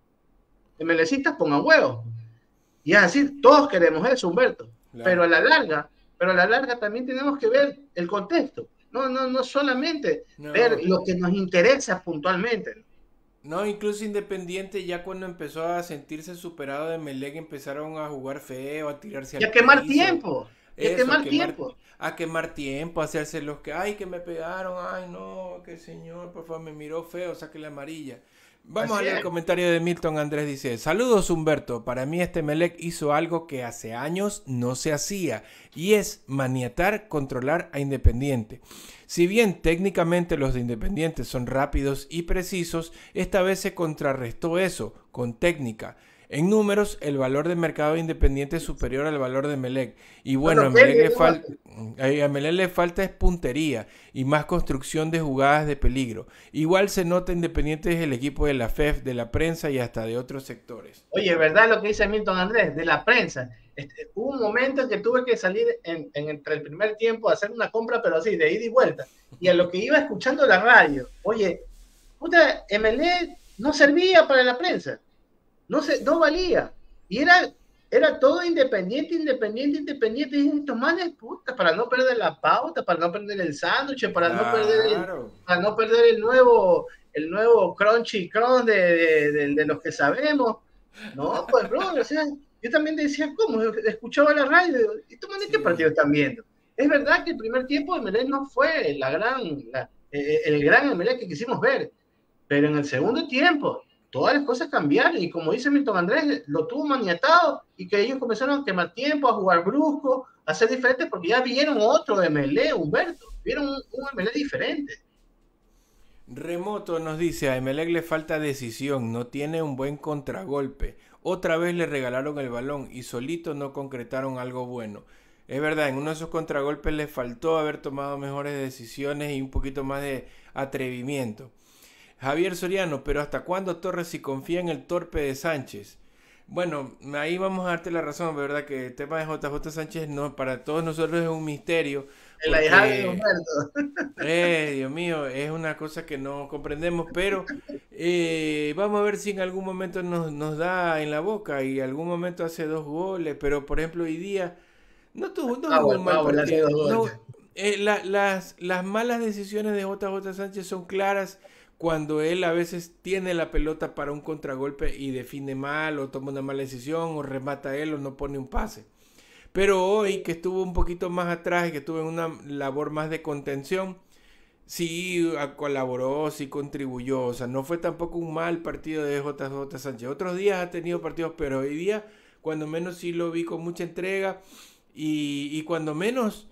MLCistas, pongan huevos. Y es así, todos queremos eso, Humberto. Pero Claro. a la larga, pero a la larga también tenemos que ver el contexto. No, no, no solamente ver No, lo que nos interesa puntualmente. no, incluso Independiente ya cuando empezó a sentirse superado de Melec empezaron a jugar feo, a tirarse Y al a quemar piso. tiempo. Y a Eso, a quemar quemar, tiempo. a quemar tiempo, a hacerse los que, ay, que me pegaron, ay, no, que señor, por favor, me miró feo, saque la amarilla. Vamos a Así leer el es. comentario de Milton Andrés, dice, saludos Humberto, para mí este Melec hizo algo que hace años no se hacía, y es maniatar, controlar a Independiente. Si bien técnicamente los de Independiente son rápidos y precisos, esta vez se contrarrestó eso, con técnica. En números, el valor de mercado independiente es superior al valor de Melec. Y bueno, a Bueno, Melec Kelly, le, fal a Melec le falta es puntería y más construcción de jugadas de peligro. Igual se nota Independiente es el equipo de la F E F, de la prensa y hasta de otros sectores. oye, ¿verdad lo que dice Milton Andrés? De la prensa. Este, hubo un momento en que tuve que salir en, en, entre el primer tiempo a hacer una compra, pero así, de ida y vuelta. Y a lo que iba escuchando la radio, oye, puta, M L E no servía para la prensa. No, se, no valía. Y era, era todo independiente, independiente, independiente. Y estos manes, puta, para no perder la pauta, para no perder el sándwich, para no perder el, Claro. para no perder el nuevo, el nuevo crunchy crunch de, de, de, de los que sabemos. No, pues, bro, o sea, yo también decía, ¿cómo? Escuchaba la radio. ¿Y estos manes qué partido Sí. están viendo? Es verdad que el primer tiempo de M L E no fue la gran, la, el gran M L E que quisimos ver, pero en el segundo tiempo todas las cosas cambiaron y como dice Milton Andrés, lo tuvo maniatado y que ellos comenzaron a quemar tiempo, a jugar brusco, a ser diferentes porque ya vieron otro M L E, Humberto, vieron un, un M L E diferente. Remoto nos dice, a Emelec le falta decisión, no tiene un buen contragolpe. Otra vez le regalaron el balón y solito no concretaron algo bueno. Es verdad, en uno de esos contragolpes le faltó haber tomado mejores decisiones y un poquito más de atrevimiento. Javier Soriano, pero ¿hasta cuándo Torres si confía en el torpe de Sánchez? Bueno, ahí vamos a darte la razón, ¿verdad? Que el tema de J J Sánchez no, para todos nosotros es un misterio, El ahijado de porque, Humberto. eh, Dios mío, es una cosa que no comprendemos, pero eh, vamos a ver si en algún momento nos, nos da en la boca y algún momento hace dos goles, pero por ejemplo hoy día no tuvo, no jugó Power, un mal Power, le hace partido. dos No, goles. eh, la- las, las malas decisiones de J J Sánchez son claras cuando él a veces tiene la pelota para un contragolpe y define mal o toma una mala decisión o remata él o no pone un pase. Pero hoy que estuvo un poquito más atrás y que estuvo en una labor más de contención, sí colaboró, sí contribuyó. O sea, no fue tampoco un mal partido de J J Sánchez. Otros días ha tenido partidos, pero hoy día, cuando menos sí lo vi con mucha entrega y, y cuando menos,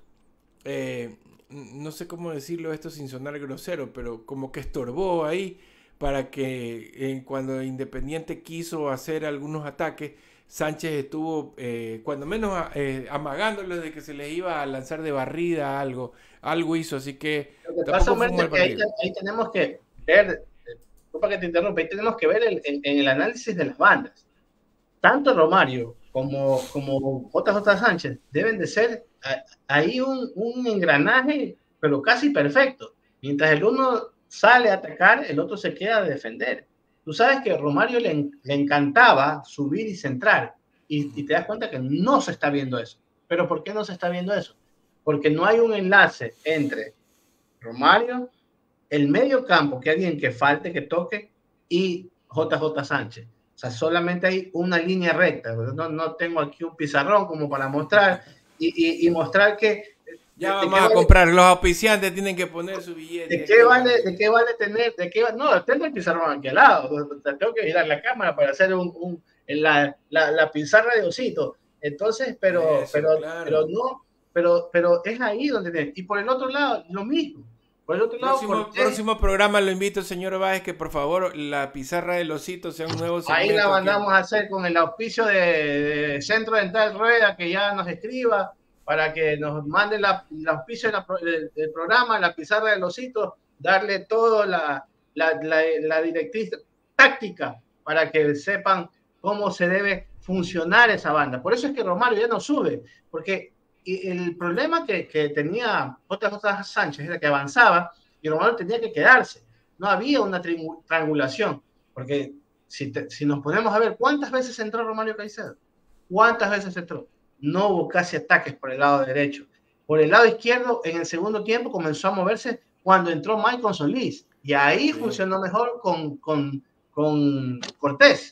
eh, no sé cómo decirlo esto sin sonar grosero, pero como que estorbó ahí para que eh, cuando Independiente quiso hacer algunos ataques, Sánchez estuvo, eh, cuando menos, eh, amagándolos de que se les iba a lanzar de barrida algo, algo hizo, así que Lo que pasa, tampoco fue un Humberto, es mal que ahí, partido. ahí tenemos que ver, eh, disculpa que te interrumpa, ahí tenemos que ver el, en, en el análisis de las bandas. Tanto Romario como, como J J Sánchez deben de ser a, ahí un, un engranaje, pero casi perfecto. Mientras el uno sale a atacar, el otro se queda a defender. Tú sabes que a Romario le, le encantaba subir y centrar, y, y te das cuenta que no se está viendo eso. ¿Pero por qué no se está viendo eso? Porque no hay un enlace entre Romario, el medio campo, que alguien que falte, que toque, y J J Sánchez. O sea, solamente hay una línea recta. No, no tengo aquí un pizarrón como para mostrar y, y, y mostrar que Ya de, de, vamos qué a vale, comprar, los auspiciantes tienen que poner su de billete qué aquí. vale, de qué vale tener, de qué no, tengo el pizarrón aquí al lado, tengo que girar la cámara para hacer un, un la, la, la pizarra de osito. Entonces, pero, Eso, pero, pero claro. no, pero, pero es ahí donde te, y por el otro lado, lo mismo. Por el otro lado, Próximo, Cortés. próximo programa lo invito, señor Báez, que por favor la pizarra del osito sea un nuevo Ahí la segmento aquí. mandamos a hacer con el auspicio de, de Centro Dental Rueda, que ya nos escriba para que nos mande la, el auspicio de la, del, del programa, la pizarra del osito, darle toda la, la, la, la directriz táctica para que sepan cómo se debe funcionar esa banda. Por eso es que Romario ya no sube, porque el problema que, que tenía J J Sánchez era que avanzaba y Romario tenía que quedarse. No había una triangulación, porque si, te, si nos ponemos a ver cuántas veces entró Romario Caicedo, cuántas veces entró, no hubo casi ataques por el lado derecho. Por el lado izquierdo, en el segundo tiempo comenzó a moverse cuando entró Michael Solís, y ahí sí. funcionó mejor con, con, con Cortés.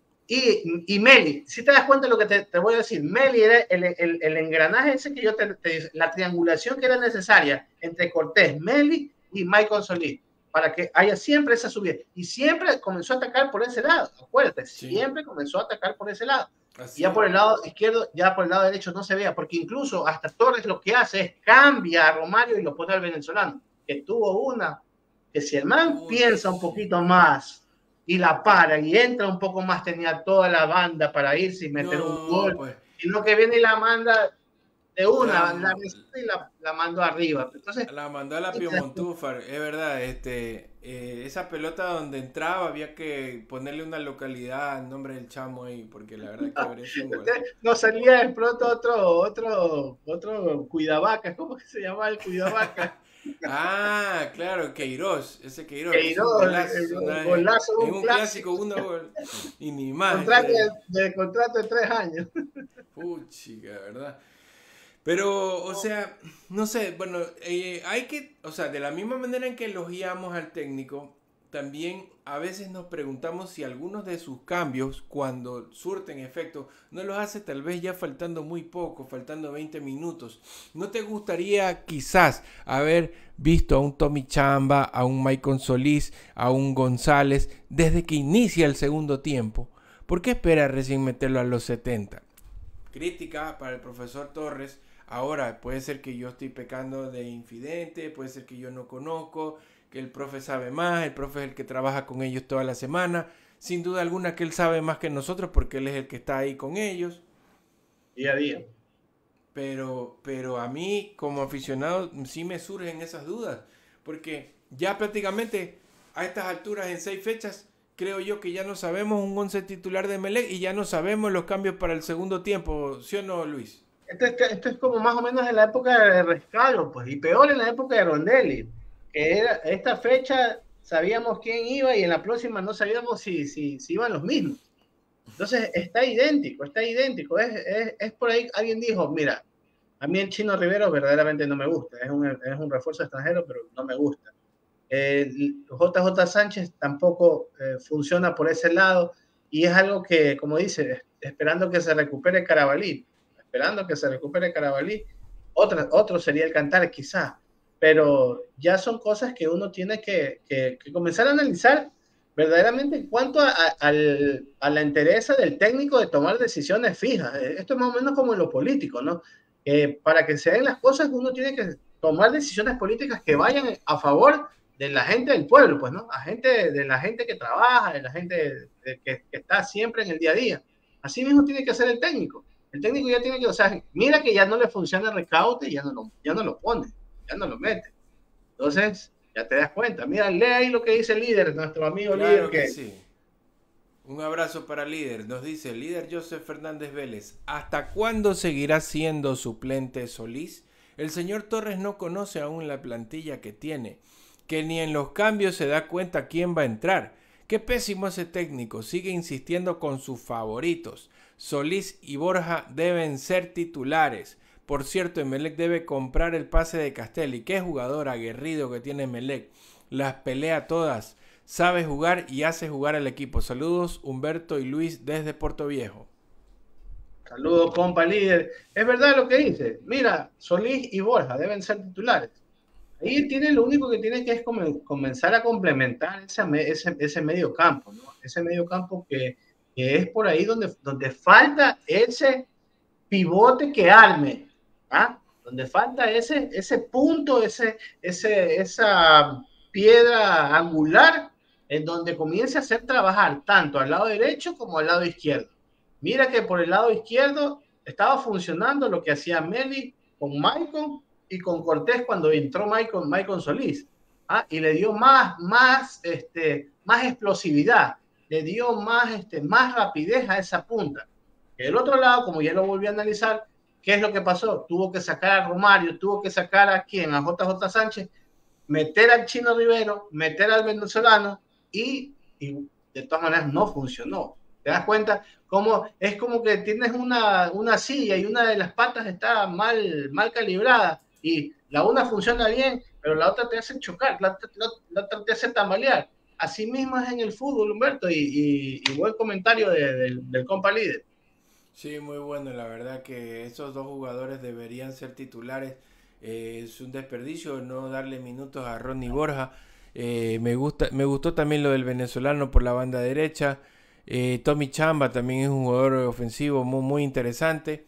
Y, y Meli, si te das cuenta de lo que te, te voy a decir, Meli era el, el, el engranaje ese que yo te, te, la triangulación que era necesaria entre Cortés, Meli y Michael Solís, para que haya siempre esa subida. Y siempre comenzó a atacar por ese lado, acuérdate, sí. siempre comenzó a atacar por ese lado. Así. Ya por el lado izquierdo, ya por el lado derecho no se veía, porque incluso hasta Torres lo que hace es cambia a Romario y lo pone al venezolano, que tuvo una, que si el man Uy. piensa un poquito más y la para y entra un poco más, tenía toda la banda para irse y meter no, un gol, pues. Sino que viene y la manda de una, la, la, y la, la mandó arriba. Entonces, la mandó a la Piemontúfar, es verdad, este, eh, esa pelota donde entraba había que ponerle una localidad al nombre del chamo ahí, porque la verdad que merece un gol. No salía de pronto otro, otro, otro cuidavacas, ¿cómo que se llama el cuidavacas? Ah, claro, Queiroz, ese Queiroz, Queiroz es un golazo, el, una, el golazo en un, un clásico, clásico, uno gol, y ni más. Contrato de, de contrato de tres años. Puchica, ¿verdad? Pero, o sea, no sé, bueno, eh, hay que, o sea, de la misma manera en que elogiamos al técnico, también a veces nos preguntamos si algunos de sus cambios, cuando surten efecto, no los hace tal vez ya faltando muy poco, faltando veinte minutos. ¿No te gustaría quizás haber visto a un Tommy Chamba, a un Michael Solís, a un González, desde que inicia el segundo tiempo? ¿Por qué espera recién meterlo a los setenta? Crítica para el profesor Torres. Ahora, puede ser que yo estoy pecando de infidente, puede ser que yo no conozco, que el profe sabe más, el profe es el que trabaja con ellos toda la semana. Sin duda alguna que él sabe más que nosotros porque él es el que está ahí con ellos. Día a día. pero, pero a mí como aficionado sí me surgen esas dudas, porque ya prácticamente a estas alturas en seis fechas creo yo que ya no sabemos un once titular de Emelec y ya no sabemos los cambios para el segundo tiempo, ¿sí o no, Luis? Esto es, esto es como más o menos en la época de Rescalvo, pues, y peor en la época de Rondelli, que era esta fecha sabíamos quién iba y en la próxima no sabíamos si, si, si iban los mismos. Entonces está idéntico, está idéntico. Es, es, es por ahí, alguien dijo, mira, a mí el Chino Rivero verdaderamente no me gusta, es un, es un refuerzo extranjero, pero no me gusta. Eh, J J Sánchez tampoco eh, funciona por ese lado y es algo que, como dice, esperando que se recupere Carabalí, esperando que se recupere Carabalí, otra, otro sería el Cantar quizás, pero ya son cosas que uno tiene que, que, que comenzar a analizar verdaderamente en cuanto a, a, al, a la entereza del técnico de tomar decisiones fijas. Esto es más o menos como en lo político, ¿no? Eh, para que se den las cosas uno tiene que tomar decisiones políticas que vayan a favor de la gente del pueblo, pues, ¿no? A gente, de la gente que trabaja, de la gente de, de, que, que está siempre en el día a día. Así mismo tiene que ser el técnico. El técnico ya tiene que, o sea, mira que ya no le funciona el recaute, ya no lo, ya no lo pone, ya no lo mete. Entonces, ya te das cuenta. Mira, lee ahí lo que dice el líder, nuestro amigo Claro líder. que Que sí. Un abrazo para el líder. Nos dice el líder Joseph Fernández Vélez. ¿Hasta cuándo seguirá siendo suplente Solís? El señor Torres no conoce aún la plantilla que tiene, que ni en los cambios se da cuenta quién va a entrar. Qué pésimo ese técnico. Sigue insistiendo con sus favoritos. Solís y Borja deben ser titulares. Por cierto, Emelec debe comprar el pase de Castelli. Qué jugador aguerrido que tiene Emelec. Las pelea todas. Sabe jugar y hace jugar al equipo. Saludos, Humberto y Luis desde Puerto Viejo. Saludos, compa líder. Es verdad lo que dice. Mira, Solís y Borja deben ser titulares. Ahí tiene lo único que tiene que es comenzar a complementar ese, ese, ese medio campo, ¿no? Ese medio campo que, que es por ahí donde, donde falta ese pivote que arme, ¿ah? Donde falta ese, ese punto, ese, ese, esa piedra angular en donde comience a hacer trabajar tanto al lado derecho como al lado izquierdo. Mira que por el lado izquierdo estaba funcionando lo que hacía Meli con Maicon y con Cortés cuando entró Maicon, Maicon Solís, ¿ah? Y le dio más, más, este, más explosividad, le dio más, este, más rapidez a esa punta. Del otro lado, como ya lo volví a analizar, ¿qué es lo que pasó? Tuvo que sacar a Romario, tuvo que sacar a quién, a J J Sánchez, meter al Chino Rivero, meter al venezolano y, y de todas maneras no funcionó. ¿Te das cuenta? Como, es como que tienes una, una silla y una de las patas está mal, mal calibrada y la una funciona bien, pero la otra te hace chocar, la, la, la otra te hace tambalear. Así mismo es en el fútbol, Humberto, y, y, y buen comentario de, de, del compa líder. Sí, muy bueno, la verdad que esos dos jugadores deberían ser titulares. Eh, es un desperdicio no darle minutos a Ronnie Borja. Eh, me gusta, me gustó también lo del venezolano por la banda derecha. Eh, Tommy Chamba también es un jugador ofensivo muy, muy interesante.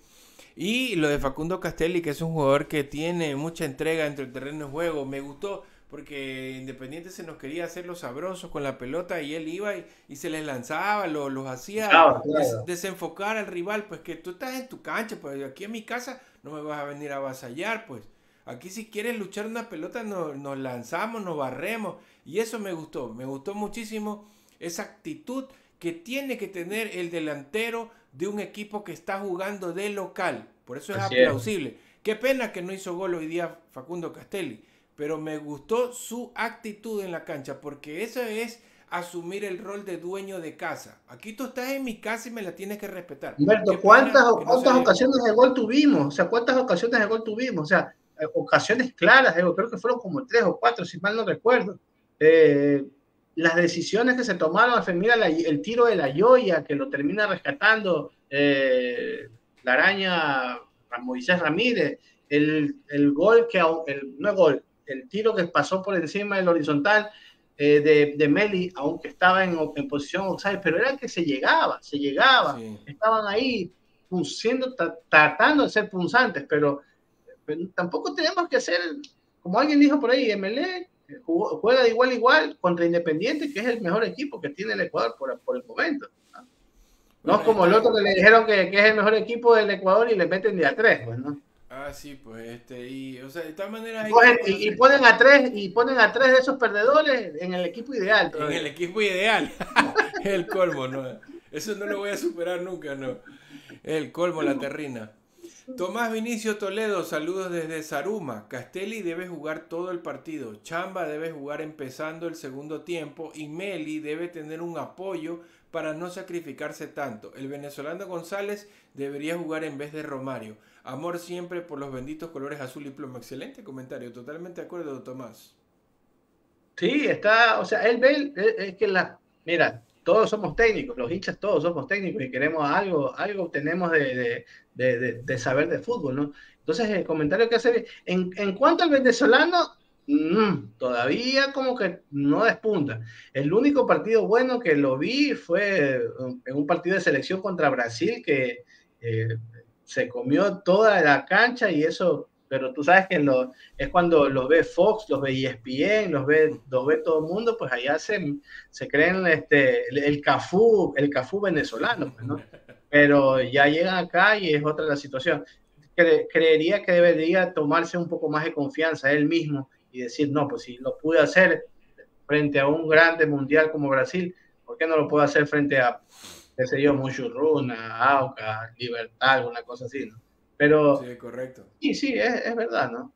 Y lo de Facundo Castelli, que es un jugador que tiene mucha entrega entre el terreno de juego. Me gustó porque Independiente se nos quería hacer los sabrosos con la pelota y él iba y, y se les lanzaba, lo, los hacía claro, claro. Des, desenfocar al rival. Pues que tú estás en tu cancha, pues aquí en mi casa no me vas a venir a avasallar, pues. Aquí si quieres luchar una pelota nos, nos lanzamos, nos barremos. Y eso me gustó, me gustó muchísimo esa actitud que tiene que tener el delantero de un equipo que está jugando de local. Por eso es Así aplausible. Es. Qué pena que no hizo gol hoy día Facundo Castelli, pero me gustó su actitud en la cancha, porque eso es asumir el rol de dueño de casa. Aquí tú estás en mi casa y me la tienes que respetar. Humberto, ¿cuántas, cuántas no ocasiones de gol tuvimos? O sea, ¿cuántas ocasiones de gol tuvimos? O sea, ocasiones claras, creo que fueron como tres o cuatro, si mal no recuerdo. Eh, las decisiones que se tomaron, mira la, el tiro de la Yoya, que lo termina rescatando eh, la araña Moisés Ramírez, el, el gol que, el, no gol, el tiro que pasó por encima del horizontal eh, de, de Meli, aunque estaba en, en posición offside, pero era que se llegaba, se llegaba, sí. Estaban ahí siendo, tratando de ser punzantes, pero, pero tampoco tenemos que hacer, como alguien dijo por ahí, Emelec juega de igual a igual contra Independiente, que es el mejor equipo que tiene el Ecuador por, por el momento. No, no bueno, es como el otro que le dijeron que, que es el mejor equipo del Ecuador y le meten de a tres, pues, ¿no? Ah, sí, pues este, y, o sea, de todas maneras hay que Cogen- y, y reconocer ponen a tres, y ponen a tres de esos perdedores en el equipo ideal en el todavía. equipo ideal. El colmo, ¿no? Eso no lo voy a superar nunca, ¿no? El colmo, la terrina. Tomás Vinicio Toledo, saludos desde Zaruma. Castelli debe jugar todo el partido. Chamba debe jugar empezando el segundo tiempo. Y Meli debe tener un apoyo para no sacrificarse tanto. El venezolano González debería jugar en vez de Romario. Amor siempre por los benditos colores azul y plomo. Excelente comentario, totalmente de acuerdo, Tomás. Sí, está, o sea, él ve, es, es que la, mira, todos somos técnicos, los hinchas todos somos técnicos y queremos algo, algo tenemos de, de, de, de, de saber de fútbol, ¿no? Entonces, el comentario que hace, en, en cuanto al venezolano, mmm, todavía como que no despunta. El único partido bueno que lo vi fue en un partido de selección contra Brasil que eh, se comió toda la cancha y eso, pero tú sabes que lo, es cuando los ve Fox, los ve E S P N, los ve, los ve todo el mundo, pues allá se, se creen este, el, el Cafú, el Cafú venezolano, pues, ¿no? Pero ya llegan acá y es otra la situación. Cre creería que debería tomarse un poco más de confianza él mismo y decir, no, pues si lo pude hacer frente a un grande mundial como Brasil, ¿por qué no lo puedo hacer frente a, qué sé yo, Muchurruna, Aucas, Libertad, alguna cosa así, ¿no? Pero Sí, correcto. sí, sí, es, es verdad, ¿no?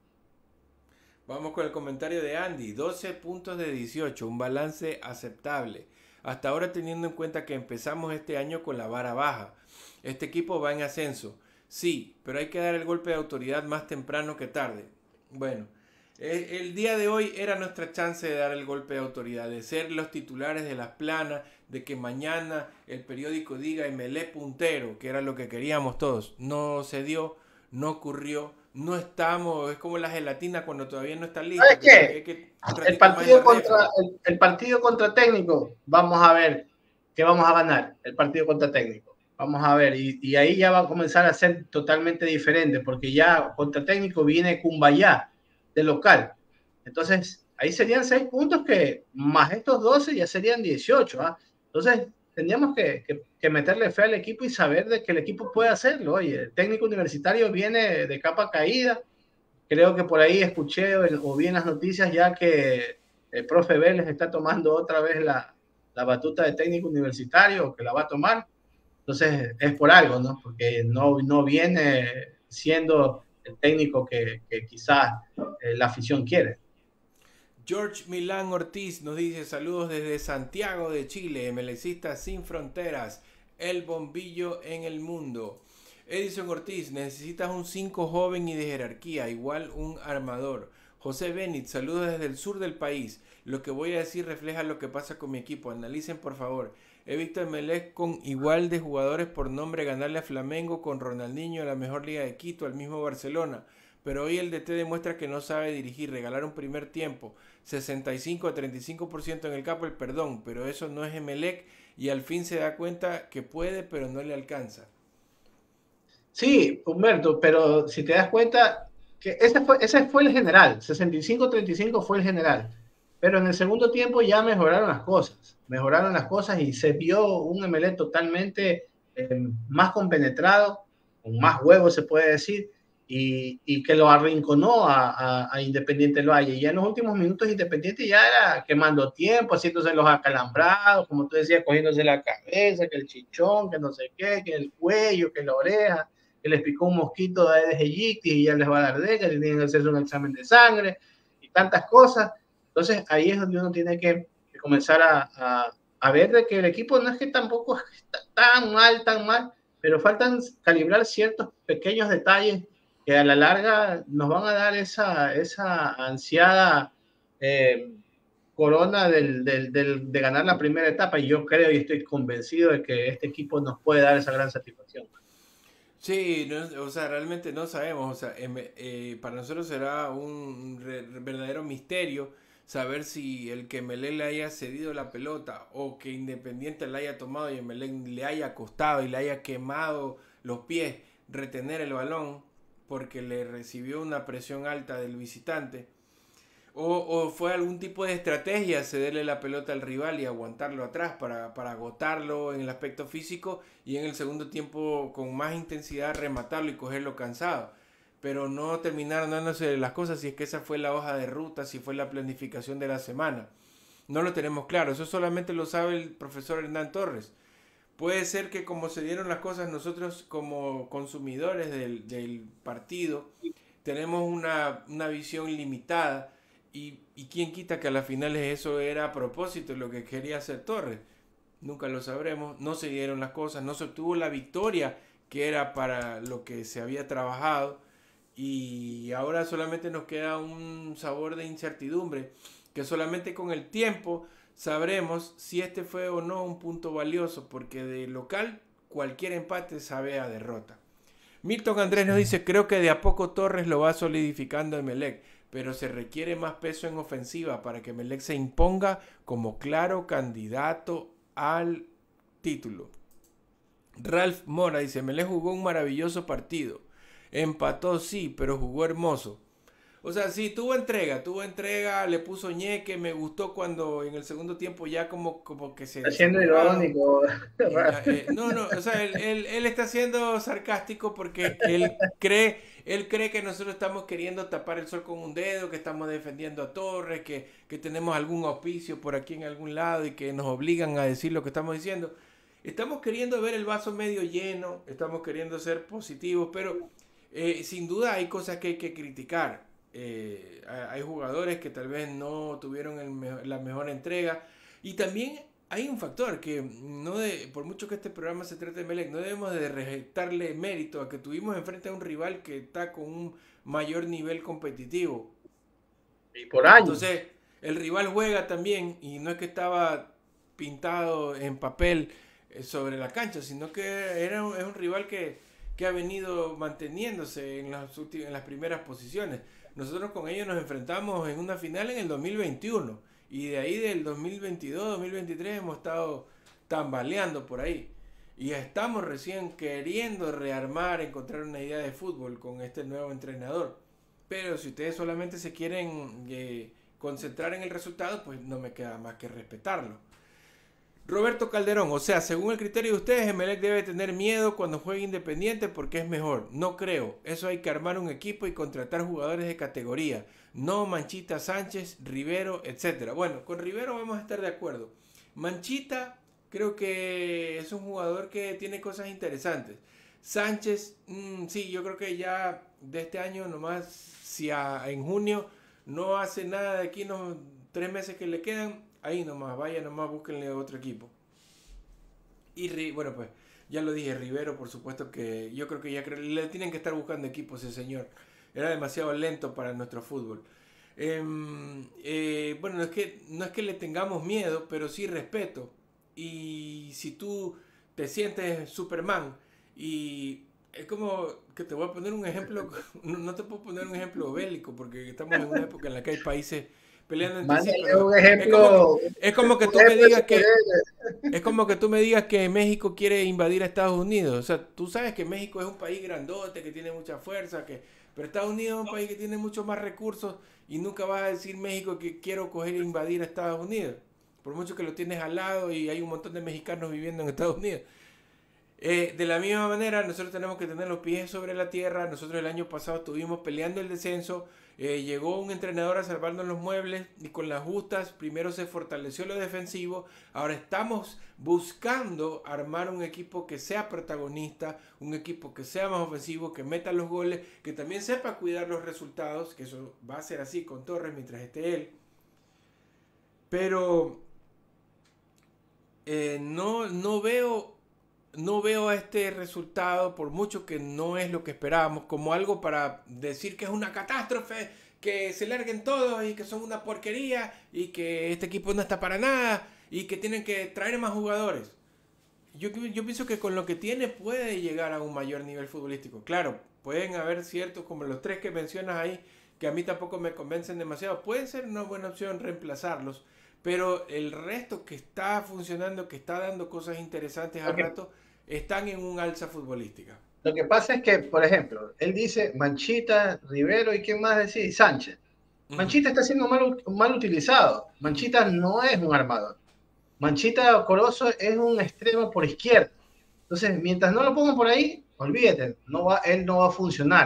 Vamos con el comentario de Andy. doce puntos de dieciocho, un balance aceptable. Hasta ahora teniendo en cuenta que empezamos este año con la vara baja. Este equipo va en ascenso. Sí, pero hay que dar el golpe de autoridad más temprano que tarde. Bueno, el día de hoy era nuestra chance de dar el golpe de autoridad, de ser los titulares de las planas, de que mañana el periódico diga Emelec puntero, que era lo que queríamos todos. No se dio, no ocurrió, no estamos, es como la gelatina cuando todavía no está ¿Sabes lista, que todavía qué? hay que un El ratito más en partido la contra refri. el, el partido contra técnico, vamos a ver qué vamos a ganar, el partido contra técnico. Vamos a ver, y, y ahí ya va a comenzar a ser totalmente diferente, porque ya contra técnico viene Cumbayá, de local. Entonces, ahí serían seis puntos que más estos doce ya serían dieciocho. ¿Ah? Entonces, tendríamos que, que, que, meterle fe al equipo y saber de que el equipo puede hacerlo. Oye, el técnico universitario viene de capa caída. Creo que por ahí escuché o vi en las noticias ya que el profe Vélez está tomando otra vez la, la batuta de técnico universitario, que la va a tomar. Entonces, es por algo, ¿no? Porque no, no viene siendo el técnico que, que quizás eh, la afición quiere. George Milán Ortiz nos dice saludos desde Santiago de Chile, melecista sin fronteras, el bombillo en el mundo. Edison Ortiz, necesitas un cinco joven y de jerarquía, igual un armador. José Benit, saludos desde el sur del país. Lo que voy a decir refleja lo que pasa con mi equipo. Analicen por favor. He visto a Melec con igual de jugadores por nombre ganarle a Flamengo con Ronaldinho en la mejor liga de Quito, al mismo Barcelona. Pero hoy el D T demuestra que no sabe dirigir, regalar un primer tiempo, sesenta y cinco a treinta y cinco por ciento en el campo, el perdón, pero eso no es Emelec y al fin se da cuenta que puede, pero no le alcanza. Sí, Humberto, pero si te das cuenta, que ese fue, ese fue el general, sesenta y cinco a treinta y cinco fue el general, pero en el segundo tiempo ya mejoraron las cosas, mejoraron las cosas y se vio un Emelec totalmente eh, más compenetrado, con más huevos se puede decir, y, y que lo arrinconó a, a, a Independiente del Valle. Y ya en los últimos minutos Independiente ya era quemando tiempo, haciéndose los acalambrados, como tú decías, cogiéndose la cabeza, que el chichón, que no sé qué, que el cuello, que la oreja, que les picó un mosquito de Aedes aegypti y ya les va a dar de que tienen que hacerse un examen de sangre y tantas cosas. Entonces ahí es donde uno tiene que, que comenzar a, a, a, ver de que el equipo no es que tampoco está tan mal, tan mal, pero faltan calibrar ciertos pequeños detalles que a la larga nos van a dar esa, esa ansiada eh, corona del, del, del, de ganar la primera etapa y yo creo y estoy convencido de que este equipo nos puede dar esa gran satisfacción. Sí, no, o sea, realmente no sabemos, o sea, eh, eh, para nosotros será un re, verdadero misterio saber si el que Emelec le haya cedido la pelota o que Independiente la haya tomado y Emelec le haya costado y le haya quemado los pies retener el balón porque le recibió una presión alta del visitante. O, o fue algún tipo de estrategia cederle la pelota al rival y aguantarlo atrás para, para agotarlo en el aspecto físico y en el segundo tiempo con más intensidad rematarlo y cogerlo cansado. pero no terminaron dándose las cosas si es que esa fue la hoja de ruta, si fue la planificación de la semana. No lo tenemos claro, eso solamente lo sabe el profesor Hernán Torres. Puede ser que como se dieron las cosas, nosotros como consumidores del, del partido tenemos una, una visión limitada y, y quién quita que a las finales eso era a propósito lo que quería hacer Torres. Nunca lo sabremos, no se dieron las cosas, no se obtuvo la victoria que era para lo que se había trabajado y ahora solamente nos queda un sabor de incertidumbre que solamente con el tiempo sabremos si este fue o no un punto valioso, porque de local cualquier empate sabe a derrota. Milton Andrés nos dice, creo que de a poco Torres lo va solidificando en Emelec, pero se requiere más peso en ofensiva para que Emelec se imponga como claro candidato al título. Ralph Mora dice, Emelec jugó un maravilloso partido, empató sí, pero jugó hermoso. O sea, sí, tuvo entrega, tuvo entrega, le puso ñeque, me gustó cuando en el segundo tiempo ya como, como que se... Haciendo irónico. Ya, eh, no, no, o sea, él, él, él está siendo sarcástico porque él cree, él cree que nosotros estamos queriendo tapar el sol con un dedo, que estamos defendiendo a Torres, que, que tenemos algún auspicio por aquí en algún lado y que nos obligan a decir lo que estamos diciendo. Estamos queriendo ver el vaso medio lleno, estamos queriendo ser positivos, pero eh, sin duda hay cosas que hay que criticar. Eh, hay jugadores que tal vez no tuvieron el me la mejor entrega y también hay un factor que no de, por mucho que este programa se trate de Emelec, no debemos de restarle mérito a que tuvimos enfrente a un rival que está con un mayor nivel competitivo y por años. Entonces el rival juega también y no es que estaba pintado en papel sobre la cancha, sino que era un, es un rival que, que ha venido manteniéndose en las, en las primeras posiciones. Nosotros con ellos nos enfrentamos en una final en el dos mil veintiuno y de ahí del dos mil veintidós, dos mil veintitrés hemos estado tambaleando por ahí y estamos recién queriendo rearmar, encontrar una idea de fútbol con este nuevo entrenador. Pero si ustedes solamente se quieren eh, concentrar en el resultado, pues no me queda más que respetarlo. Roberto Calderón, o sea, según el criterio de ustedes, Emelec debe tener miedo cuando juegue Independiente porque es mejor. No creo. Eso hay que armar un equipo y contratar jugadores de categoría. No Manchita, Sánchez, Rivero, etcétera. Bueno, con Rivero vamos a estar de acuerdo. Manchita creo que es un jugador que tiene cosas interesantes. Sánchez, mmm, sí, yo creo que ya de este año nomás, si a, en junio no hace nada de aquí, los tres meses que le quedan, ahí nomás, vaya nomás, búsquenle otro equipo. Y bueno, pues ya lo dije, Rivero, por supuesto que yo creo que ya creo, le tienen que estar buscando equipos ese señor. Era demasiado lento para nuestro fútbol. Eh, eh, bueno, no es, que, no es que le tengamos miedo, pero sí respeto. Y si tú te sientes Superman y es como que te voy a poner un ejemplo, no, no te puedo poner un ejemplo bélico porque estamos en una época en la que hay países peleando entre sí, pero un ejemplo, es como que, es como que tú me digas que es como que tú me digas que México quiere invadir a Estados Unidos. O sea, tú sabes que México es un país grandote, que tiene mucha fuerza, que pero Estados Unidos es un país que tiene muchos más recursos y nunca vas a decir México que quiero coger e invadir a Estados Unidos. Por mucho que lo tienes al lado y hay un montón de mexicanos viviendo en Estados Unidos. Eh, de la misma manera, nosotros tenemos que tener los pies sobre la tierra. Nosotros el año pasado estuvimos peleando el descenso. Eh, llegó un entrenador a salvarnos los muebles y con las justas primero se fortaleció lo defensivo. Ahora estamos buscando armar un equipo que sea protagonista, un equipo que sea más ofensivo, que meta los goles, que también sepa cuidar los resultados, que eso va a ser así con Torres mientras esté él. Pero eh, no, no veo... No veo a este resultado, por mucho que no es lo que esperábamos, como algo para decir que es una catástrofe, que se larguen todos y que son una porquería y que este equipo no está para nada y que tienen que traer más jugadores. Yo, yo pienso que con lo que tiene puede llegar a un mayor nivel futbolístico. Claro, pueden haber ciertos, como los tres que mencionas ahí, que a mí tampoco me convencen demasiado. Puede ser una buena opción reemplazarlos, pero el resto que está funcionando, que está dando cosas interesantes al rato, están en un alza futbolística. Lo que pasa es que, por ejemplo, él dice Manchita, Rivero y ¿quién más decía? Sánchez. Manchita uh-huh. está siendo mal, mal utilizado. Manchita uh-huh. no es un armador. Manchita Corozo es un extremo por izquierda. Entonces, mientras no lo pongan por ahí, olvídate, no va, él no va a funcionar.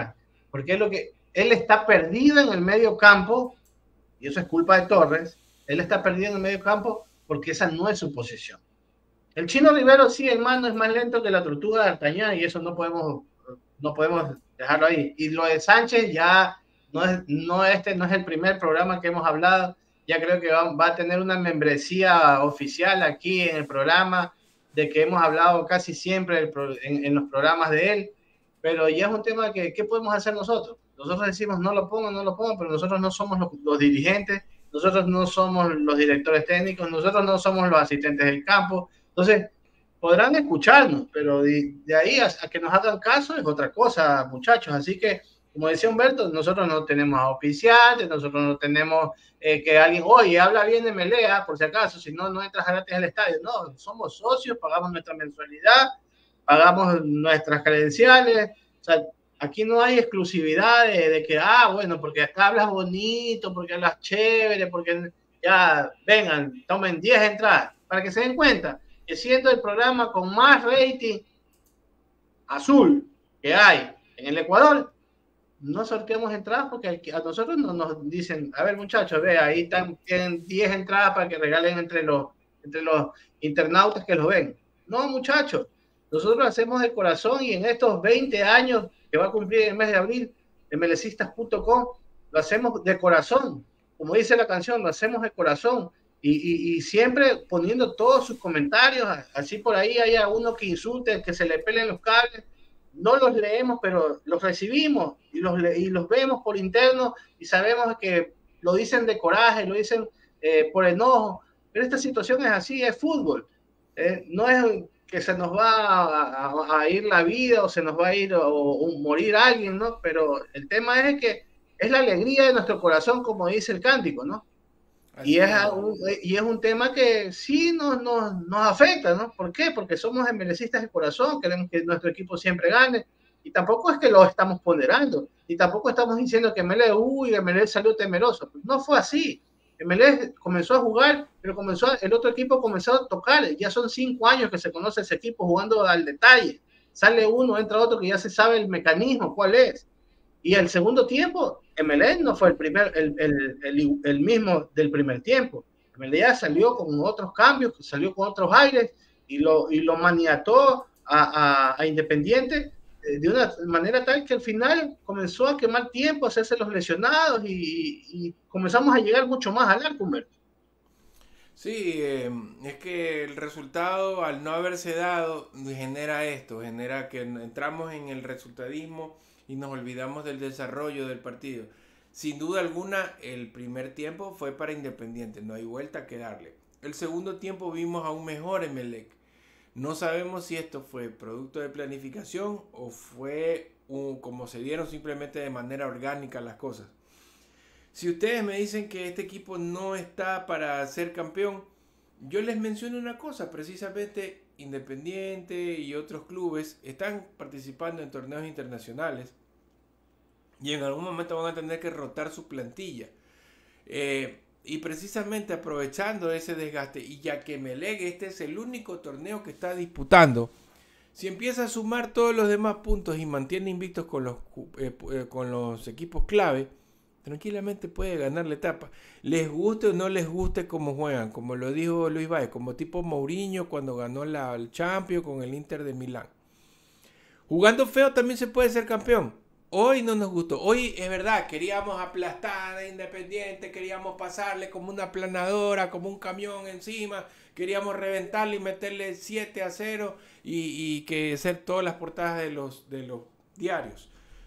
porque es lo que él está perdido en el medio campo, y eso es culpa de Torres. Él está perdido en el medio campo porque esa no es su posición. El Chino Rivero sí, hermano, es más lento que la tortuga de Artañán, y eso no podemos, no podemos dejarlo ahí. Y lo de Sánchez ya no es, no este no es el primer programa que hemos hablado. Ya creo que va, va a tener una membresía oficial aquí en el programa, de que hemos hablado casi siempre en, en los programas de él, pero ya es un tema que, ¿qué podemos hacer nosotros? Nosotros decimos, no lo pongan, no lo pongan, pero nosotros no somos los, los dirigentes, nosotros no somos los directores técnicos, nosotros no somos los asistentes del campo. Entonces, podrán escucharnos, pero de, de ahí a, a que nos hagan caso es otra cosa, muchachos. Así que, como decía Humberto, nosotros no tenemos oficiales, nosotros no tenemos eh, que alguien, oye, habla bien de Melea, por si acaso, si no, no entras gratis al estadio. No, somos socios, pagamos nuestra mensualidad, pagamos nuestras credenciales. O sea, aquí no hay exclusividad de, de que, ah, bueno, porque acá hablas bonito, porque hablas chévere, porque ya, vengan, tomen diez entradas, para que se den cuenta que siendo el programa con más rating azul que hay en el Ecuador, no sorteamos entradas porque a nosotros no nos dicen, a ver muchachos, ve, ahí están, tienen diez entradas para que regalen entre los, entre los internautas que los ven. No, muchachos, nosotros hacemos de corazón, y en estos veinte años que va a cumplir el mes de abril, en melecistas punto com, lo hacemos de corazón. Como dice la canción, lo hacemos de corazón. Y, y, y siempre poniendo todos sus comentarios, así por ahí haya uno que insulte, que se le pelen los cables, no los leemos, pero los recibimos y los, y los vemos por interno, y sabemos que lo dicen de coraje, lo dicen eh, por enojo, pero esta situación es así, es fútbol. Eh, no es que se nos va a, a, a ir la vida o se nos va a ir o, o morir alguien, ¿no? Pero el tema es que es la alegría de nuestro corazón, como dice el cántico, ¿no? Y es, un, y es un tema que sí nos, nos, nos afecta, ¿no? ¿Por qué? Porque somos embelecistas de corazón, queremos que nuestro equipo siempre gane, y tampoco es que lo estamos ponderando, y tampoco estamos diciendo que Melé, uy, Melé salió temeroso. No fue así. Melé comenzó a jugar, pero comenzó a, el otro equipo comenzó a tocar. Ya son cinco años que se conoce ese equipo jugando al detalle. Sale uno, entra otro que ya se sabe el mecanismo, cuál es. Y el segundo tiempo, M L E no fue el, primer, el, el, el, el mismo del primer tiempo. M L E salió con otros cambios, salió con otros aires, y lo, y lo maniató a, a, a Independiente de una manera tal que al final comenzó a quemar tiempo, a hacerse los lesionados, y, y comenzamos a llegar mucho más al arco, Humberto. Sí, eh, es que el resultado, al no haberse dado, genera esto, genera que entramos en el resultadismo y nos olvidamos del desarrollo del partido. Sin duda alguna, el primer tiempo fue para Independiente, no hay vuelta que darle. El segundo tiempo vimos a un mejor Emelec. No sabemos si esto fue producto de planificación o fue un, como se dieron simplemente de manera orgánica las cosas. Si ustedes me dicen que este equipo no está para ser campeón, yo les menciono una cosa, precisamente Independiente y otros clubes están participando en torneos internacionales y en algún momento van a tener que rotar su plantilla. Eh, y precisamente aprovechando ese desgaste, y ya que Emelec este es el único torneo que está disputando, si empieza a sumar todos los demás puntos y mantiene invictos con los, eh, con los equipos clave, tranquilamente puede ganar la etapa. Les guste o no les guste cómo juegan, como lo dijo Luis Baez, como tipo Mourinho cuando ganó la el Champions con el Inter de Milán. Jugando feo también se puede ser campeón. Hoy no nos gustó. Hoy es verdad, queríamos aplastar a Independiente, queríamos pasarle como una planadora, como un camión encima, queríamos reventarle y meterle siete a cero y, y que ser todas las portadas de los, de los diarios.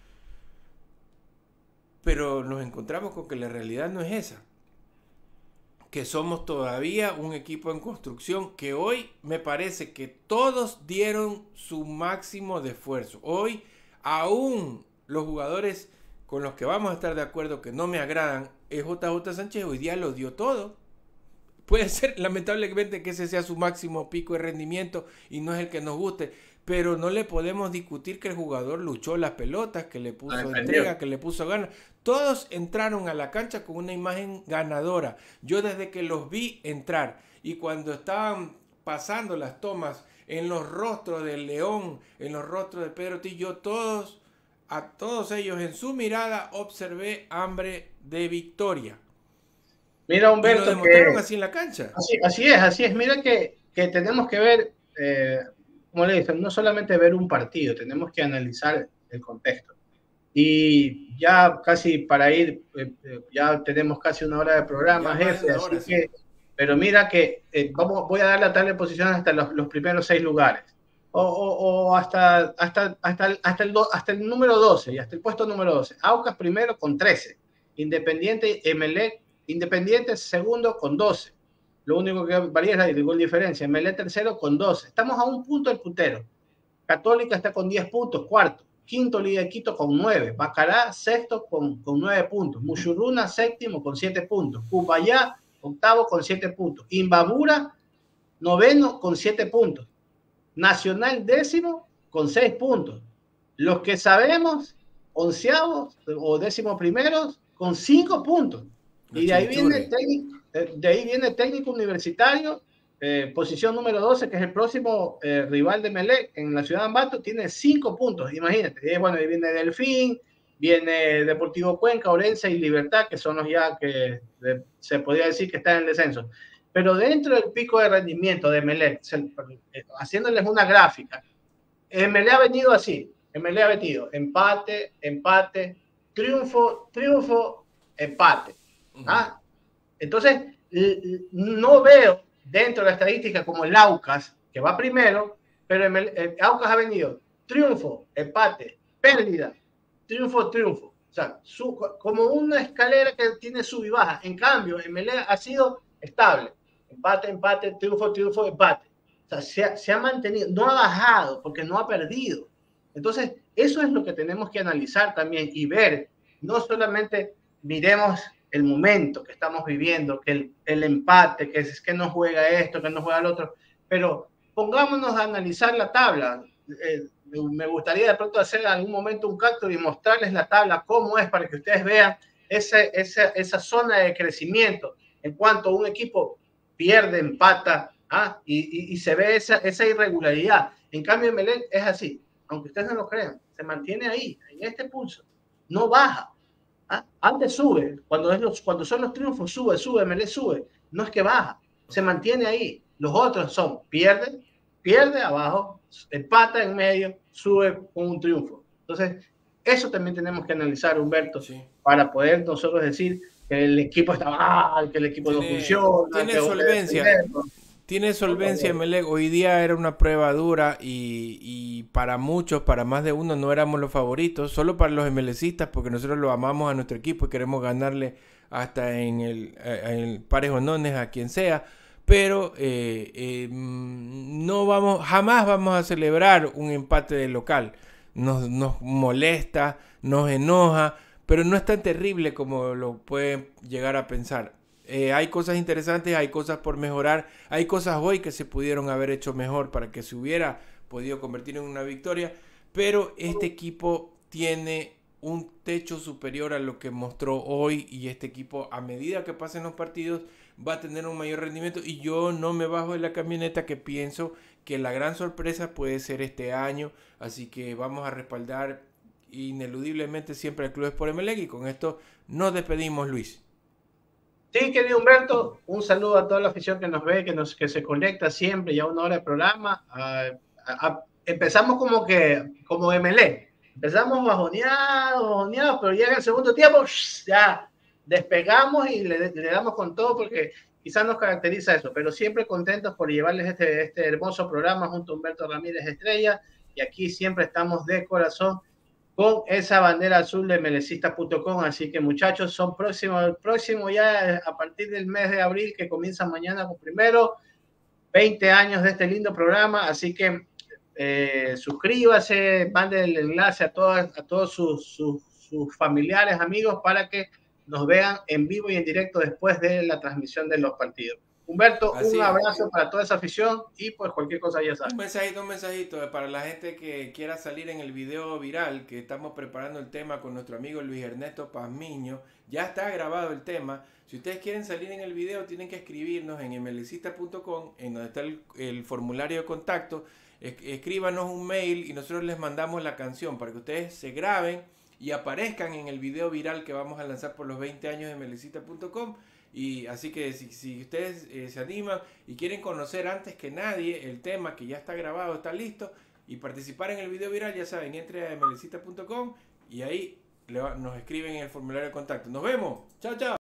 Pero nos encontramos con que la realidad no es esa. Que somos todavía un equipo en construcción, que hoy me parece que todos dieron su máximo de esfuerzo. Hoy aún los jugadores con los que vamos a estar de acuerdo que no me agradan, es J J Sánchez, hoy día lo dio todo. Puede ser lamentablemente que ese sea su máximo pico de rendimiento y no es el que nos guste, pero no le podemos discutir que el jugador luchó las pelotas, que le puso ah, entrega, que le puso ganas. Todos entraron a la cancha con una imagen ganadora. Yo desde que los vi entrar y cuando estaban pasando las tomas en los rostros del León, en los rostros de Pedro Tillo, todos a todos ellos en su mirada observé hambre de victoria. Mira, Humberto, y lo demostraron que así en la cancha. Así, así es, así es. Mira que, que tenemos que ver, eh, como le dicen, no solamente ver un partido, tenemos que analizar el contexto. Y ya casi para ir, eh, ya tenemos casi una hora de programa, jefe, así hora, que, sí. Pero mira que eh, vamos, voy a dar la tabla de posiciones hasta los, los primeros seis lugares. O, o, o hasta, hasta, hasta, el, hasta, el do, hasta el número doce, y hasta el puesto número doce. Aucas primero con trece. Independiente, Emelec, Independiente segundo con doce. Lo único que varía es la gol diferencia. Emelec tercero con doce. Estamos a un punto del puntero. Católica está con diez puntos, cuarto. Quinto, Liga de Quito con nueve. Bacará, sexto con, con nueve puntos. Mushurruna, séptimo con siete puntos. Cumbayá, octavo con siete puntos. Imbabura, noveno con siete puntos. Nacional, décimo con seis puntos. Los que sabemos, onceavos o décimo primeros con cinco puntos. Y de ahí, viene el técnico, de ahí viene el técnico universitario, eh, posición número doce, que es el próximo eh, rival de Emelec en la ciudad de Ambato, tiene cinco puntos, imagínate. Y bueno, ahí viene Delfín, viene Deportivo Cuenca, Orense y Libertad, que son los ya que de, se podría decir que están en el descenso. Pero dentro del pico de rendimiento de Emelec, haciéndoles una gráfica, Emelec ha venido así, Emelec ha venido empate, empate, triunfo, triunfo, empate. ¿Ah? Entonces, no veo dentro de la estadística como el Aucas, que va primero, pero el, el Aucas ha venido triunfo, empate, pérdida, triunfo, triunfo. O sea, su, como una escalera que tiene sub y baja. En cambio, el Emelec ha sido estable. Empate, empate, triunfo, triunfo, empate. O sea, se ha, se ha mantenido, no ha bajado porque no ha perdido. Entonces, eso es lo que tenemos que analizar también y ver. No solamente miremos el momento que estamos viviendo, que el, el empate, que es que no juega esto, que no juega el otro, pero pongámonos a analizar la tabla. Eh, me gustaría de pronto hacer en algún momento un capture y mostrarles la tabla, cómo es, para que ustedes vean esa, esa, esa zona de crecimiento en cuanto un equipo pierde, empata, ¿ah? y, y, y se ve esa, esa irregularidad. En cambio, Emelec es así, aunque ustedes no lo crean, se mantiene ahí, en este pulso, no baja. ¿Ah? Antes sube, cuando, es los, cuando son los triunfos, sube, sube, Emelec sube, no es que baja, se mantiene ahí. Los otros son, pierde, pierde abajo, empata en medio, sube con un triunfo. Entonces, eso también tenemos que analizar, Humberto, sí, para poder nosotros decir que el equipo está mal, que el equipo tiene, no funciona. Tiene que solvencia. Tiene solvencia Emelec. Hoy día era una prueba dura y, y para muchos, para más de uno, no éramos los favoritos. Solo para los emelecistas, porque nosotros lo amamos a nuestro equipo y queremos ganarle hasta en el, en el pares o nones a quien sea. Pero eh, eh, no vamos, jamás vamos a celebrar un empate de local. Nos, nos molesta, nos enoja, pero no es tan terrible como lo pueden llegar a pensar. Eh, hay cosas interesantes, hay cosas por mejorar, hay cosas hoy que se pudieron haber hecho mejor para que se hubiera podido convertir en una victoria, pero este equipo tiene un techo superior a lo que mostró hoy y este equipo, a medida que pasen los partidos, va a tener un mayor rendimiento y yo no me bajo de la camioneta, que pienso que la gran sorpresa puede ser este año, así que vamos a respaldar ineludiblemente siempre al Club Sport Emelec y con esto nos despedimos, Luis. Sí, querido Humberto, un saludo a toda la afición que nos ve, que, nos, que se conecta siempre, ya una hora de programa. Uh, a, a, empezamos como que, como Emelec, empezamos bajoneados, bajoneados, pero llega el segundo tiempo, ya despegamos y le, le damos con todo porque quizás nos caracteriza eso, pero siempre contentos por llevarles este, este hermoso programa junto a Humberto Ramírez Estrella, y aquí siempre estamos de corazón con esa bandera azul de melecista punto com. Así que, muchachos, son próximos, próximo ya a partir del mes de abril, que comienza mañana con primero, veinte años de este lindo programa. Así que eh, suscríbase, mande el enlace a, todas, a todos sus, sus, sus familiares, amigos, para que nos vean en vivo y en directo después de la transmisión de los partidos. Humberto, así un abrazo es. Para toda esa afición y pues cualquier cosa ya sabes. Un mensajito, un mensajito para la gente que quiera salir en el video viral, que estamos preparando el tema con nuestro amigo Luis Ernesto Pazmiño. Ya está grabado el tema. Si ustedes quieren salir en el video, tienen que escribirnos en emelecista punto com, en donde está el, el formulario de contacto. escríbanos un mail y nosotros les mandamos la canción para que ustedes se graben y aparezcan en el video viral que vamos a lanzar por los veinte años de melecita punto com. Y así que si, si ustedes eh, se animan y quieren conocer antes que nadie el tema que ya está grabado, está listo, y participar en el video viral, ya saben, entre a melecita punto com y ahí le va, nos escriben en el formulario de contacto. Nos vemos. Chao, chao.